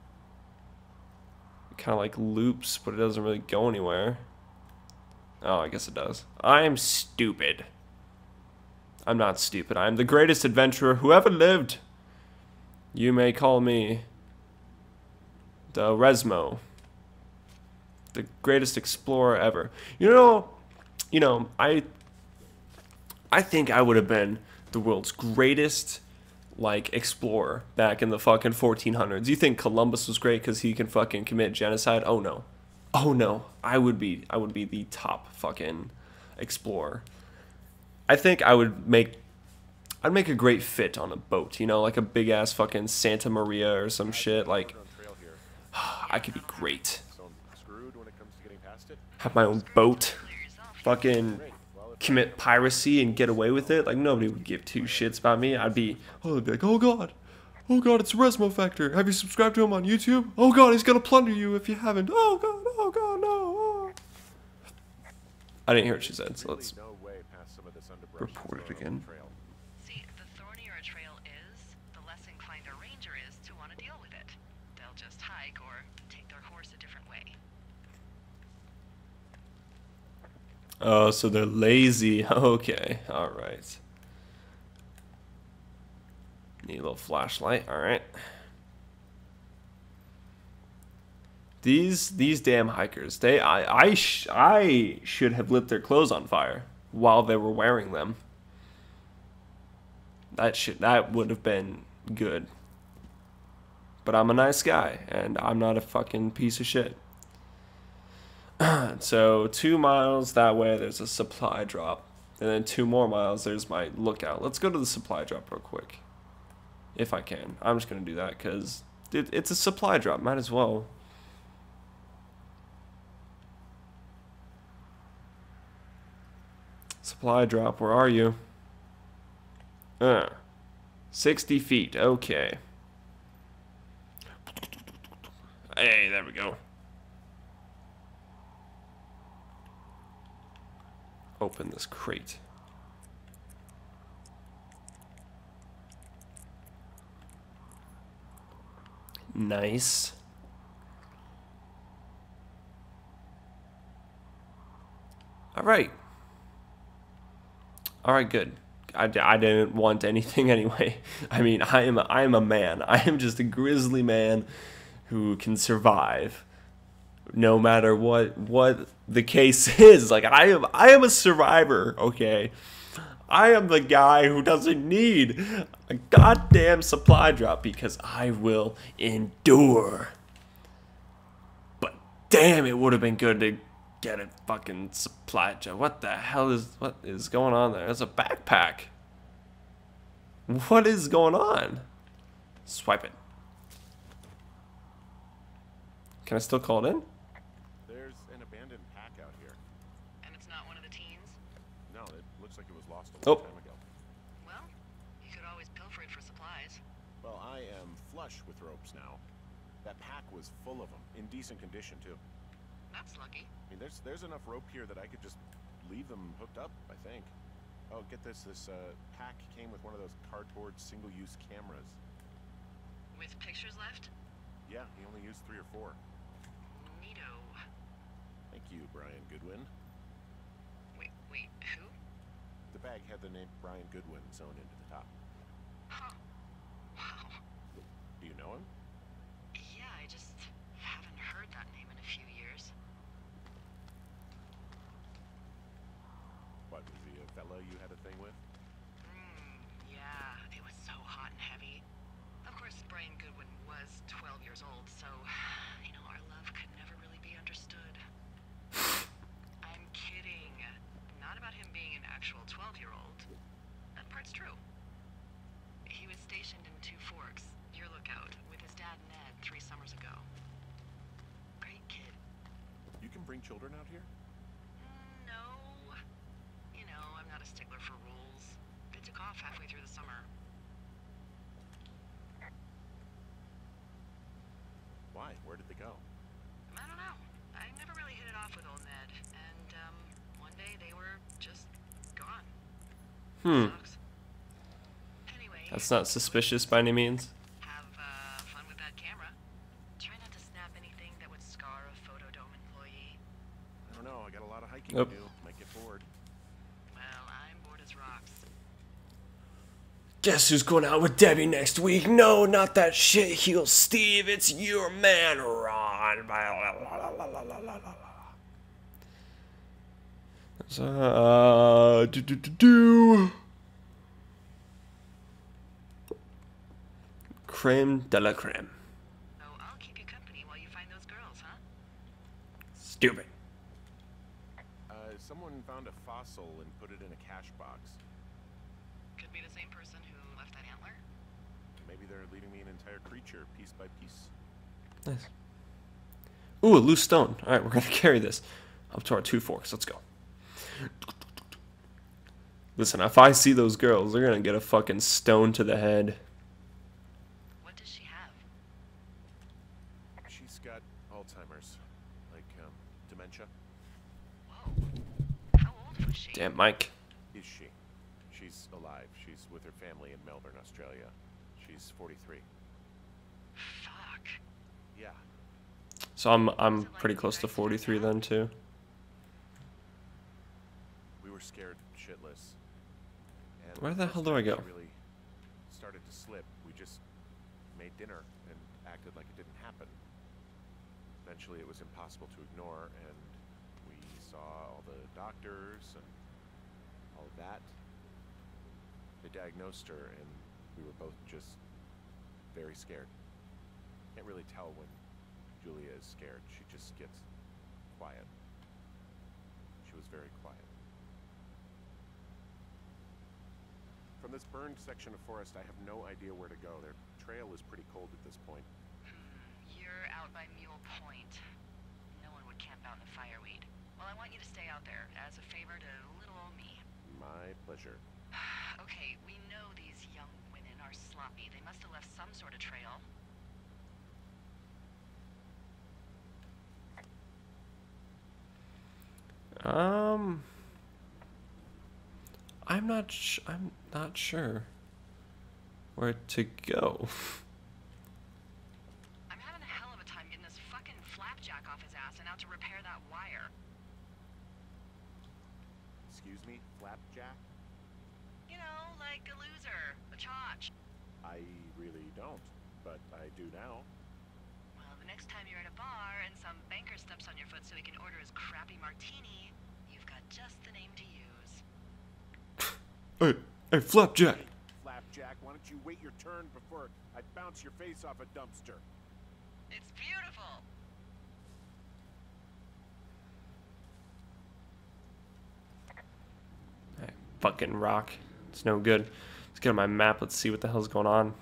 It kind of like loops, but it doesn't really go anywhere. Oh, I guess it does. I'm stupid. I'm not stupid. I'm the greatest adventurer who ever lived. You may call me the Resmo. The greatest explorer ever. You know, I think I would have been the world's greatest, like, explorer back in the fucking 1400s. You think Columbus was great because he can fucking commit genocide? Oh no. Oh no. I would be the top fucking explorer. I think I'd make a great fit on a boat, you know, like a big ass fucking Santa Maria or some shit. Like, Trail here. I could be great. So I'm screwed when it comes to getting past it. Have my own boat. Yourself. Fucking commit piracy and get away with it. Like, nobody would give 2 shits about me. I'd be like, oh god, it's Resmo Factor. Have you subscribed to him on YouTube? Oh god, he's gonna plunder you if you haven't. Oh god, no. Oh. I didn't hear what she said, so let's No way past some of this underbrush report it that's going again. on the trail. See, the thornier a trail is, the less inclined a ranger is to want to deal with it. They'll just hike or take their horse a different way. Oh, so they're lazy. Okay, alright. Need a little flashlight, alright. These damn hikers, I should have lit their clothes on fire while they were wearing them. That would have been good. But I'm a nice guy, and I'm not a fucking piece of shit. So 2 miles that way, there's a supply drop. And then 2 more miles, there's my lookout. Let's go to the supply drop real quick. If I can. I'm just going to do that because it's a supply drop. Might as well. Supply drop, where are you? 60 feet. Okay. Hey, there we go. Open this crate. Nice. All right. All right, good. I didn't want anything anyway. I mean, I am a man. I am just a grizzly man who can survive no matter what the case is. Like, I am a survivor, okay? I am the guy who doesn't need a goddamn supply drop because I will endure. But damn, it would have been good to get a fucking supply drop. What is going on there? It's a backpack. What is going on? Swipe it. Can I still call it in? There's an abandoned pack out here. And it's not one of the teens? No, it looks like it was lost a Oh. long time ago. Well, you could always pilfer it for supplies. Well, I am flush with ropes now. That pack was full of them, in decent condition too. That's lucky. I mean, there's enough rope here that I could just leave them hooked up, I think. Oh, get this. This pack came with one of those cardboard single-use cameras. With pictures left? Yeah, he only used 3 or 4. Neato. Thank you, Brian Goodwin. Wait, who? The bag had the name Brian Goodwin sewn into the top. Huh. Wow. Do you know him? Yeah, I just haven't heard that name in a few years. What, was he a fella you had a thing with? Yeah, it was so hot and heavy. Of course, Brian Goodwin was 12 years old, so, you know, our love could never really be understood. I'm kidding. Not about him being an actual 12-year-old. That part's true. He was stationed in Two Forks, your lookout, with his dad Ned 3 summers ago. Great kid. You can bring children out here? No. You know, I'm not a stickler for rules. They took off halfway through the summer. Why? Where did they go? I don't know. I never really hit it off with old Ned, and one day they were just gone. Sucks. Anyway, That's not suspicious by any means. have fun with that camera. Try not to snap anything that would scar a Photodome employee. I don't know. I got a lot of hiking Nope. to do. Might get bored. Well, I'm bored as rocks. Guess who's going out with Debbie next week? No, not that shit heel Steve. It's your man, Ron. Creme de la creme. So I'll keep you company while you find those girls, huh? Stupid. Someone found a fossil and put it in a cash box. Could be the same person who left that antler. Maybe they're leaving me an entire creature, piece by piece. Nice. Ooh, a loose stone. All right, we're gonna carry this up to our Two Forks. Let's go. Listen, if I see those girls, they're gonna get a fucking stone to the head. What does she have? She's got Alzheimer's, like dementia. Whoa. How old was she? Damn, Mike. Is she? She's alive. She's with her family in Melbourne, Australia. She's 43. Fuck. Yeah. So I'm pretty close to 43 then too. We were scared shitless. And Where the first hell do I time go? she really started to slip. We just made dinner and acted like it didn't happen. Eventually, it was impossible to ignore, and we saw all the doctors and all of that. They diagnosed her, and we were both just very scared. Can't really tell when Julia is scared. She just gets quiet. She was very quiet. From this burned section of forest, I have no idea where to go. Their trail is pretty cold at this point. You're out by Mule Point. No one would camp out in the fireweed. Well, I want you to stay out there as a favor to little old me. My pleasure. Okay, we know these young women are sloppy. They must have left some sort of trail. I'm not sure where to go. I'm having a hell of a time getting this fucking flapjack off his ass and out to repair that wire. Excuse me, Flapjack? You know, like a loser, a chotch. I really don't, but I do now. Well, the next time you're at a bar and some banker steps on your foot so he can order his crappy martini, you've got just the name to use. Hey, Flapjack. Flapjack, why don't you wait your turn before I bounce your face off a dumpster? It's beautiful. Hey, fucking rock. It's no good. Let's get on my map. Let's see what the hell's going on.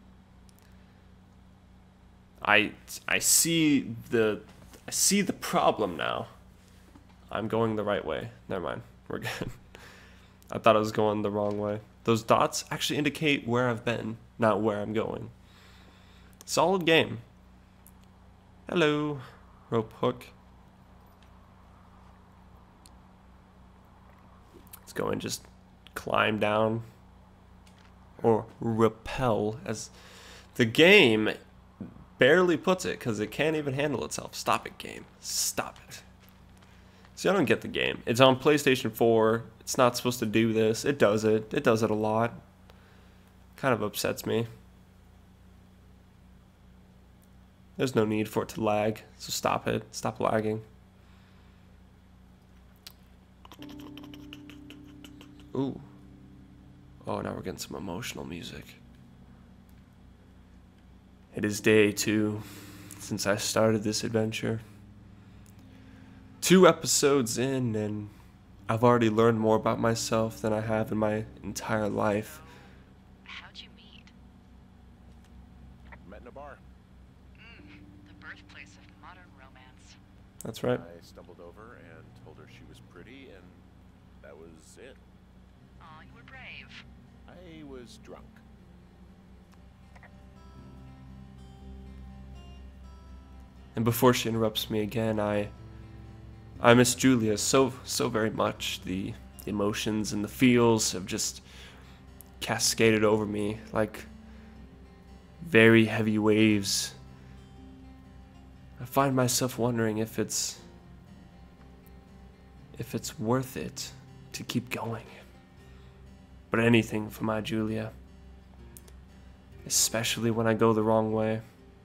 I see the problem now. I'm going the right way. Never mind. We're good. I thought I was going the wrong way. Those dots actually indicate where I've been, not where I'm going. Solid game. Hello, rope hook. Let's go and just climb down. Or rappel, as the game barely puts it, because it can't even handle itself. Stop it, game. Stop it. See, I don't get the game. It's on PlayStation 4. It's not supposed to do this. It does it. It does it a lot. Kind of upsets me. There's no need for it to lag, so stop it. Stop lagging. Ooh. Oh, now we're getting some emotional music. It is day 2 since I started this adventure. 2 episodes in, and I've already learned more about myself than I have in my entire life. How'd you meet? Met in a bar. The birthplace of modern romance. That's right. I stumbled over and told her she was pretty, and that was it. Aw, you were brave. I was drunk. And before she interrupts me again, I miss Julia so very much. The emotions and the feels have just cascaded over me like very heavy waves. I find myself wondering if it's worth it to keep going. But anything for my Julia, especially when I go the wrong way.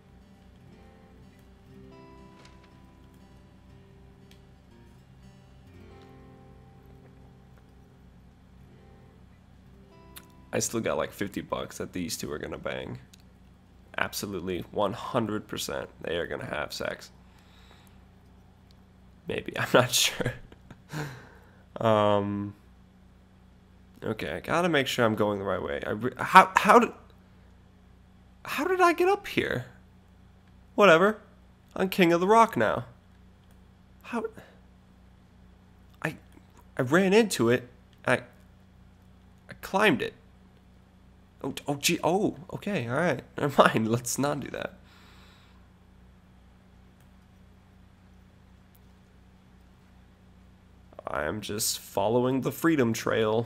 I still got like $50 that these two are gonna bang. Absolutely, 100% they are gonna have sex. Maybe, I'm not sure. Okay, I gotta make sure I'm going the right way. How did I get up here? Whatever, I'm king of the rock now. How? I ran into it. I climbed it. Oh, gee. Oh, okay. All right. Never mind. Let's not do that. I am just following the freedom trail.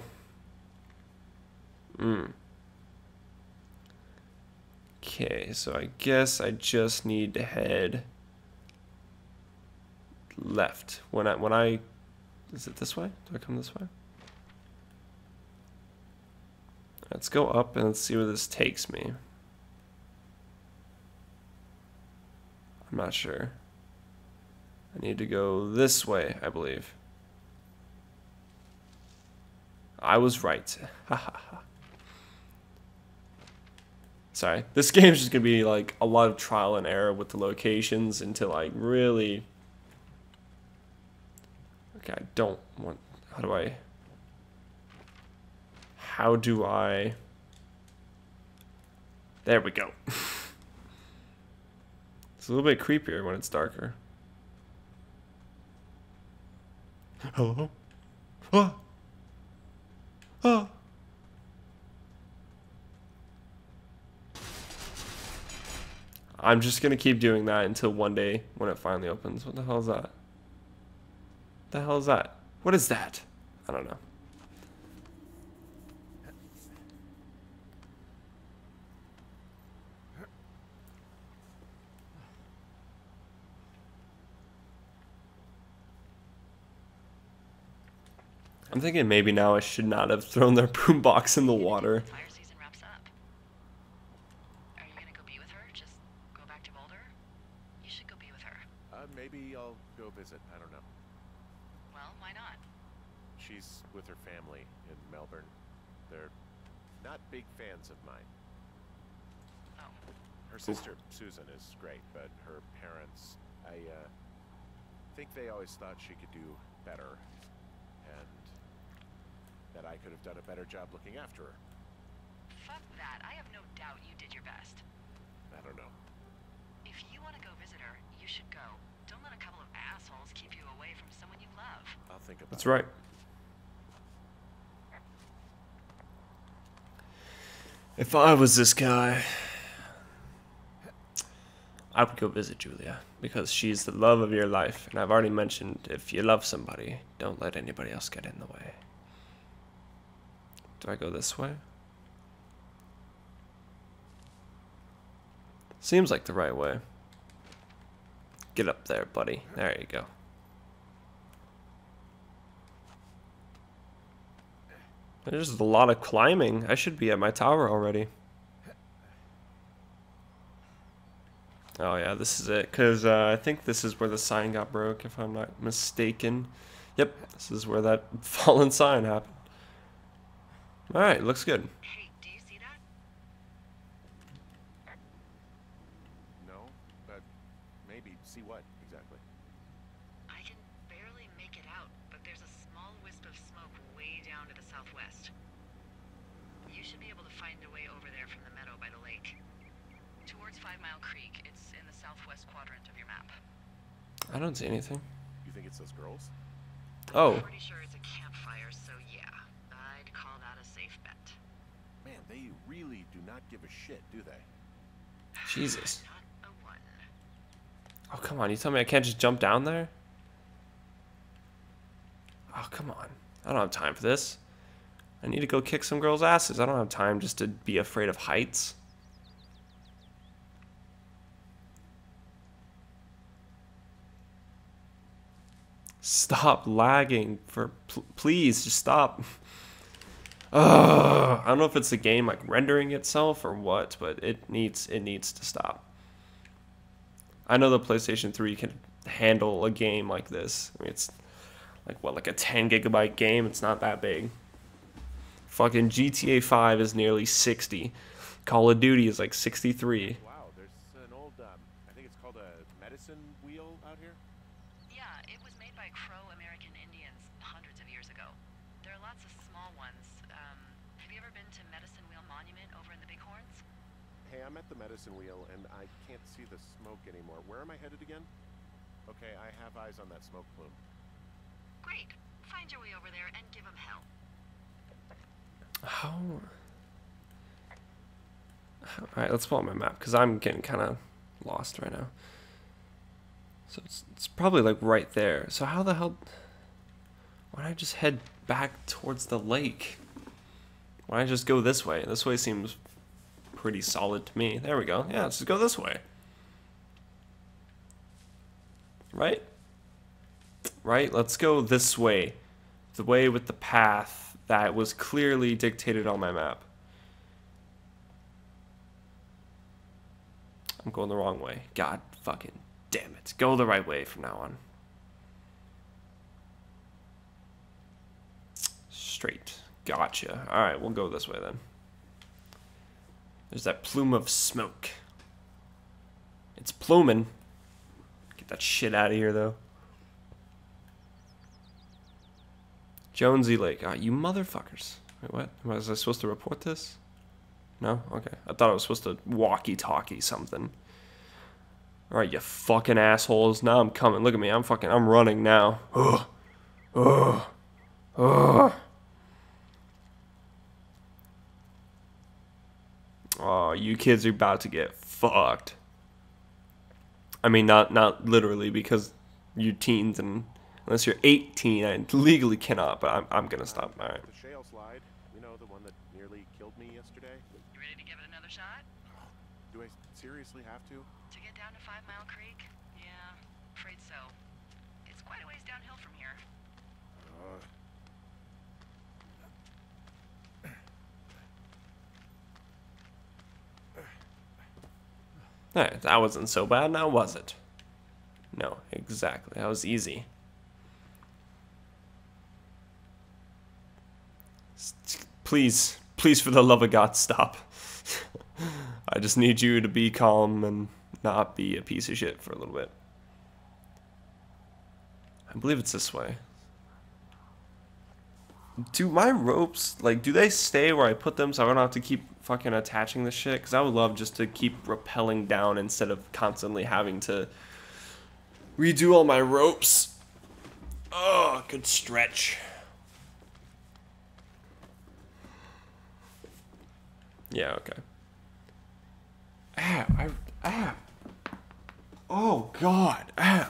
Okay, so I guess I just need to head left. When I is it this way? Do I come this way? Let's go up and let's see where this takes me. I'm not sure. I need to go this way, I believe. I was right. Sorry. This game's just gonna be like a lot of trial and error with the locations until I really... Okay, I don't want... How do I... There we go. It's a little bit creepier when it's darker. Hello? Oh! Oh! I'm just gonna keep doing that until one day when it finally opens. What the hell is that? What the hell is that? What is that? I don't know. I'm thinking maybe now I should not have thrown their boombox in the water. Fire season wraps up. Are you gonna go be with her? Just go back to Boulder? You should go be with her. Maybe I'll go visit. I don't know. Well, why not? She's with her family in Melbourne. They're not big fans of mine. Oh. Her sister, Susan, is great, but her parents, I think they always thought she could do better, and that I could have done a better job looking after her. Fuck that. I have no doubt you did your best. I don't know. If you want to go visit her, you should go. Don't let a couple of assholes keep you away from someone you love. I'll think about it. That's right. If I was this guy, I would go visit Julia because she's the love of your life. And I've already mentioned, if you love somebody, don't let anybody else get in the way. Do I go this way? Seems like the right way. Get up there, buddy. There you go. There's a lot of climbing. I should be at my tower already. Oh yeah, this is it. Because I think this is where the sign got broke, if I'm not mistaken. Yep, this is where that fallen sign happened. Alright, looks good. Hey, do you see that? No, but maybe. See what exactly? I can barely make it out, but there's a small wisp of smoke way down to the southwest. You should be able to find a way over there from the meadow by the lake. Towards 5 Mile Creek, it's in the southwest quadrant of your map. I don't see anything. You think it's those girls? Oh. I'm pretty sure it's a campfire, so yeah, I'd call that a safe bet. Man, they really do not give a shit, do they? Jesus. Not a one. Oh, come on. You tell me I can't just jump down there? Oh, come on. I don't have time for this. I need to go kick some girls' asses. I don't have time just to be afraid of heights. Stop lagging. Please, just stop. I don't know if it's the game like rendering itself or what, but it needs to stop. I know the PlayStation 3 can handle a game like this. I mean, it's like what, like a 10 gigabyte game? It's not that big. Fucking GTA 5 is nearly 60. Call of Duty is like 63. Wow, there's an old, I think it's called a medicine wheel out here. Yeah, it was made by Crow American Indians hundreds of years ago. There are lots of small ones. Have you ever been to Medicine Wheel Monument over in the Bighorns? Hey, I'm at the medicine wheel and I can't see the smoke anymore. Where am I headed again? Okay, I have eyes on that smoke plume. Great. Find your way over there and give them hell. How? Alright, let's pull up my map, because I'm getting kind of lost right now. So it's probably like right there. So how the hell... Why don't I just head back towards the lake? Why don't I just go this way? This way seems pretty solid to me. There we go. Yeah, let's just go this way. Right? Right? Let's go this way. The way with the path that was clearly dictated on my map. I'm going the wrong way. God fucking damn it. Go the right way from now on. Straight. Gotcha. Alright, we'll go this way then. There's that plume of smoke. It's pluming. Get that shit out of here, though. Jonesy Lake. Ah, you motherfuckers. Wait, what? Was I supposed to report this? No? Okay. I thought I was supposed to walkie-talkie something. Alright, you fucking assholes. Now I'm coming. Look at me. I'm running now. Ugh. Ugh. Ugh. Oh, you kids are about to get fucked. I mean, not literally, because you're teens, and unless you're 18, I legally cannot, but I'm gonna stop. Alright. The shale slide, you know, the one that nearly killed me yesterday. You ready to give it another shot? Do I seriously have to? To get down to 5 Mile Creek? Yeah, afraid so. It's quite a ways downhill from here. Hey, that wasn't so bad, now was it? No, exactly. That was easy. Please, please, for the love of God, stop. I just need you to be calm and not be a piece of shit for a little bit. I believe it's this way. Do my ropes, like, do they stay where I put them so I don't have to keep fucking attaching this shit? Because I would love just to keep rappelling down instead of constantly having to redo all my ropes. Oh, good stretch. Yeah, okay. Ow, ow. Oh, God, ow.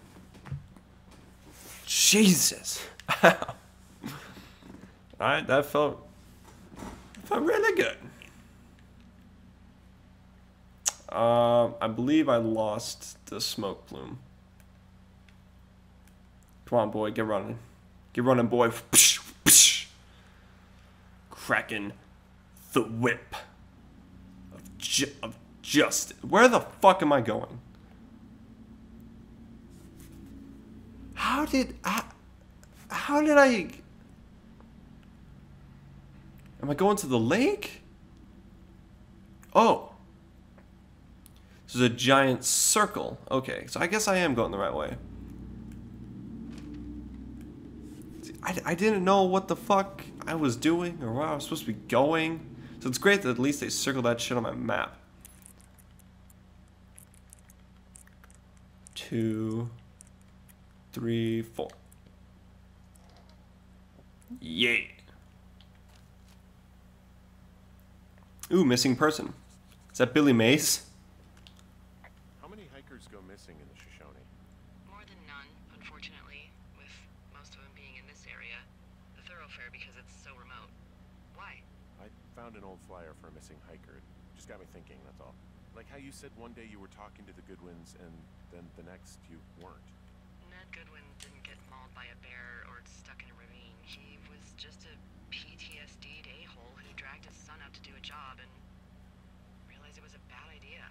Jesus. Ow. Alright, that felt really good. I believe I lost the smoke plume. Come on, boy, get running. Get running, boy. cracking the whip of justice. Where the fuck am I going? How did I... Am I going to the lake? Oh. This is a giant circle. Okay, so I guess I am going the right way. I didn't know what the fuck I was doing or where I was supposed to be going. So it's great that at least they circled that shit on my map. 2, 3, 4. Yeah. Ooh, missing person. Is that Billy Mays? How many hikers go missing in the Shoshone? More than none, unfortunately, with most of them being in this area. The thoroughfare because it's so remote. Why? I found an old flyer for a missing hiker. It just got me thinking, that's all. Like how you said one day you were talking to the Goodwins and then the next you weren't. Ned Goodwin didn't get mauled by a bear or stuck in a ravine. He was just a PTSD'd a-hole who dragged his son out to do a job and realized it was a bad idea.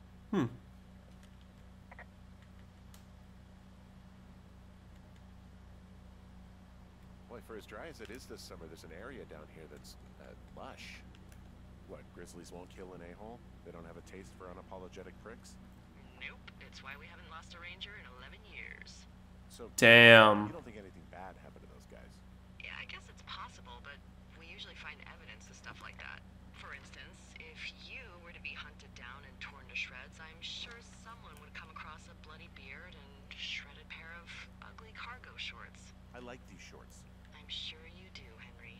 Boy, for as dry as it is this summer, there's an area down here that's lush. What, grizzlies won't kill an a-hole? They don't have a taste for unapologetic pricks? Nope, it's why we haven't lost a ranger in 11 years. So, Damn. you don't think anything bad happened to those guys? Yeah, I guess it's possible, but we usually find evidence of stuff like that. For instance, if you were to be hunted down and torn to shreds, I'm sure someone would come across a bloody beard and shredded pair of ugly cargo shorts. I like these shorts. I'm sure you do, Henry.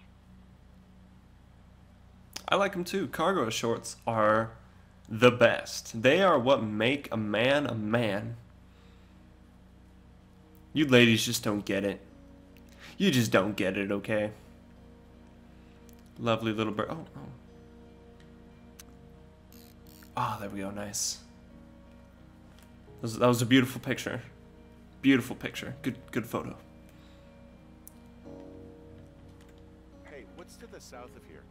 I like them too. Cargo shorts are the best. They are what make a man a man. You ladies just don't get it. You just don't get it, okay? Lovely little bird. Oh, oh. Ah, there we go. Nice. That was a beautiful picture. Beautiful picture. Good photo. Hey, what's to the south of here?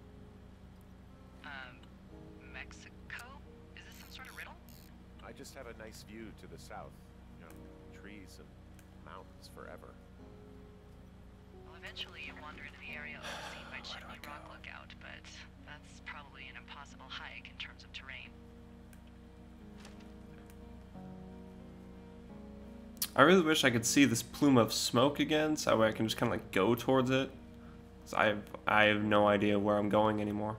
Mexico? Is this some sort of riddle? I just have a nice view to the south. You know, trees and mountains forever. Well, eventually you wander into the area overseen by Chimney Rock Lookout, but that's probably an impossible hike in terms of terrain. I really wish I could see this plume of smoke again, so that way I can just kind of like go towards it. 'Cause I have no idea where I'm going anymore.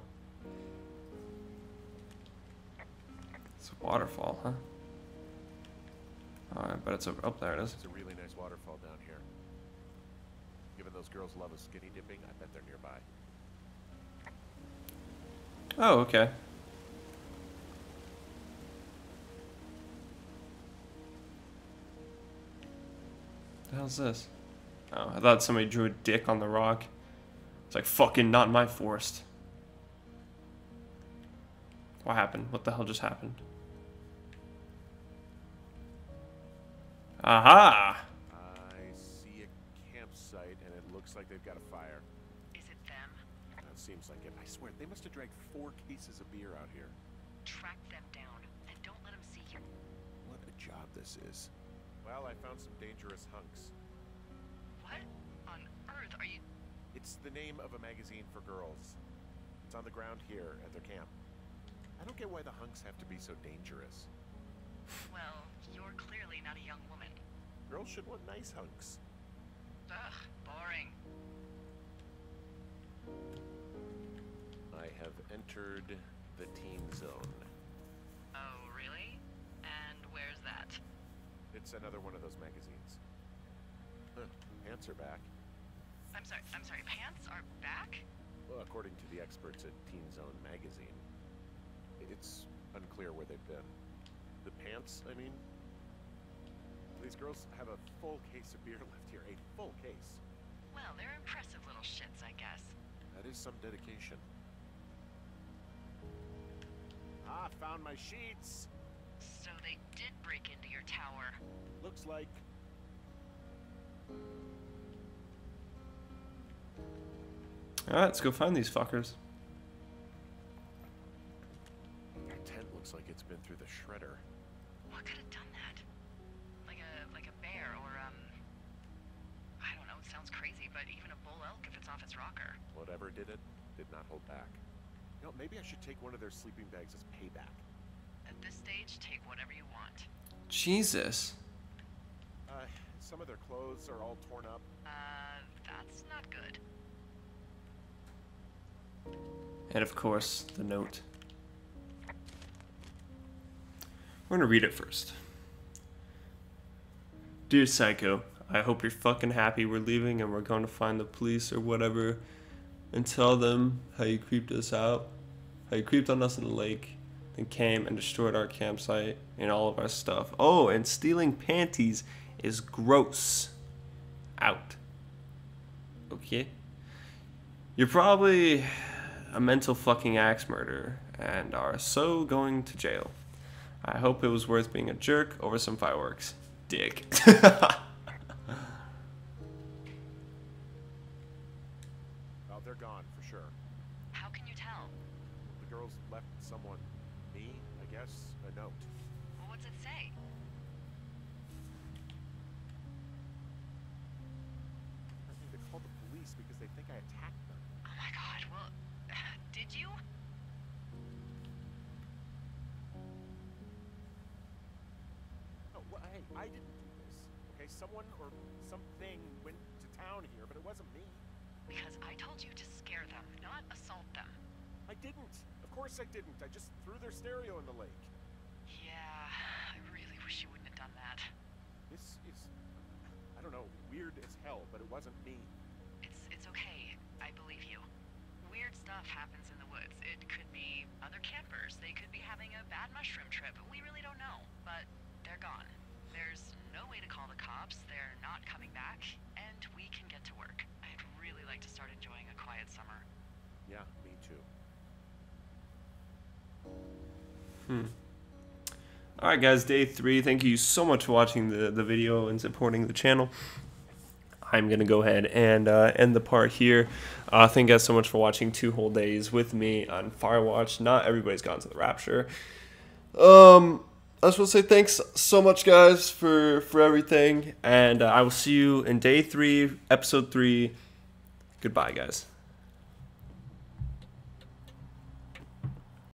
It's a waterfall, huh? Alright, but it's over. Oh, there it is. It's a really nice waterfall down here. Given those girls love a skinny dipping, I bet they're nearby. Oh, okay. What the hell's this? Oh, I thought somebody drew a dick on the rock. It's like, fucking not in my forest. What happened? What the hell just happened? Aha! I see a campsite, and it looks like they've got a fire. Is it them? That seems like it. I swear, they must have dragged 4 cases of beer out here. Track them down, and don't let them see you. What a job this is. Well, I found some dangerous hunks. What on earth are you... It's the name of a magazine for girls. It's on the ground here at their camp. I don't get why the hunks have to be so dangerous. Well, you're clearly not a young woman. Girls should want nice hunks. Ugh, boring. I have entered the teen zone. Oh, really? And where's that? It's another one of those magazines. Huh, pants are back. I'm sorry, pants are back? Well, according to the experts at Teen Zone magazine. It's unclear where they've been. The pants, I mean? These girls have a full case of beer left here. A full case. Well, they're impressive little shits, I guess. That is some dedication. Ah, found my sheets! So they did break into your tower. Looks like... Alright, let's go find these fuckers. That tent looks like it's been through the shredder. What could have done that? Like a bear or I don't know, it sounds crazy, but even a bull elk if it's off its rocker. Whatever did it, did not hold back. You know, maybe I should take one of their sleeping bags as payback. At this stage, take whatever you want. Jesus. Some of their clothes are all torn up. That's not good. And of course, the note. We're gonna read it first. Dear Psycho, I hope you're fucking happy we're leaving and we're going to find the police or whatever and tell them how you creeped us out, how you creeped on us in the lake, then came and destroyed our campsite and all of our stuff. Oh, and stealing panties is gross. Out. Okay. You're probably a mental fucking axe murderer and are so going to jail. I hope it was worth being a jerk over some fireworks. Dick. Oh, they're gone for sure. How can you tell? The girls left someone, me, I guess, a note. Well, what's it say? I think they called the police because they think I attacked them. Oh my god, well, did you? No, well, hey, I didn't do this. Okay, someone or something went to town here, but it wasn't me. Because I told you to scare them, not assault them. I didn't. Of course I didn't. I just threw their stereo in the lake. Yeah, I really wish you wouldn't have done that. This is, I don't know, weird as hell, but it wasn't me. It's okay. I believe you. Weird stuff happens in the woods. It could be other campers. They could be having a bad mushroom trip. We really don't know. But they're gone. There's no way to call the cops. They're not coming back. And we can get to work. I'd really like to start enjoying a quiet summer. Yeah, me too. Alright guys, day 3. Thank you so much for watching the video and supporting the channel. I'm going to go ahead and end the part here. Thank you guys so much for watching 2 whole days with me on Firewatch. Not everybody's gone to the Rapture. I just want to say thanks so much guys for everything. And I will see you in day 3, episode 3. Goodbye guys.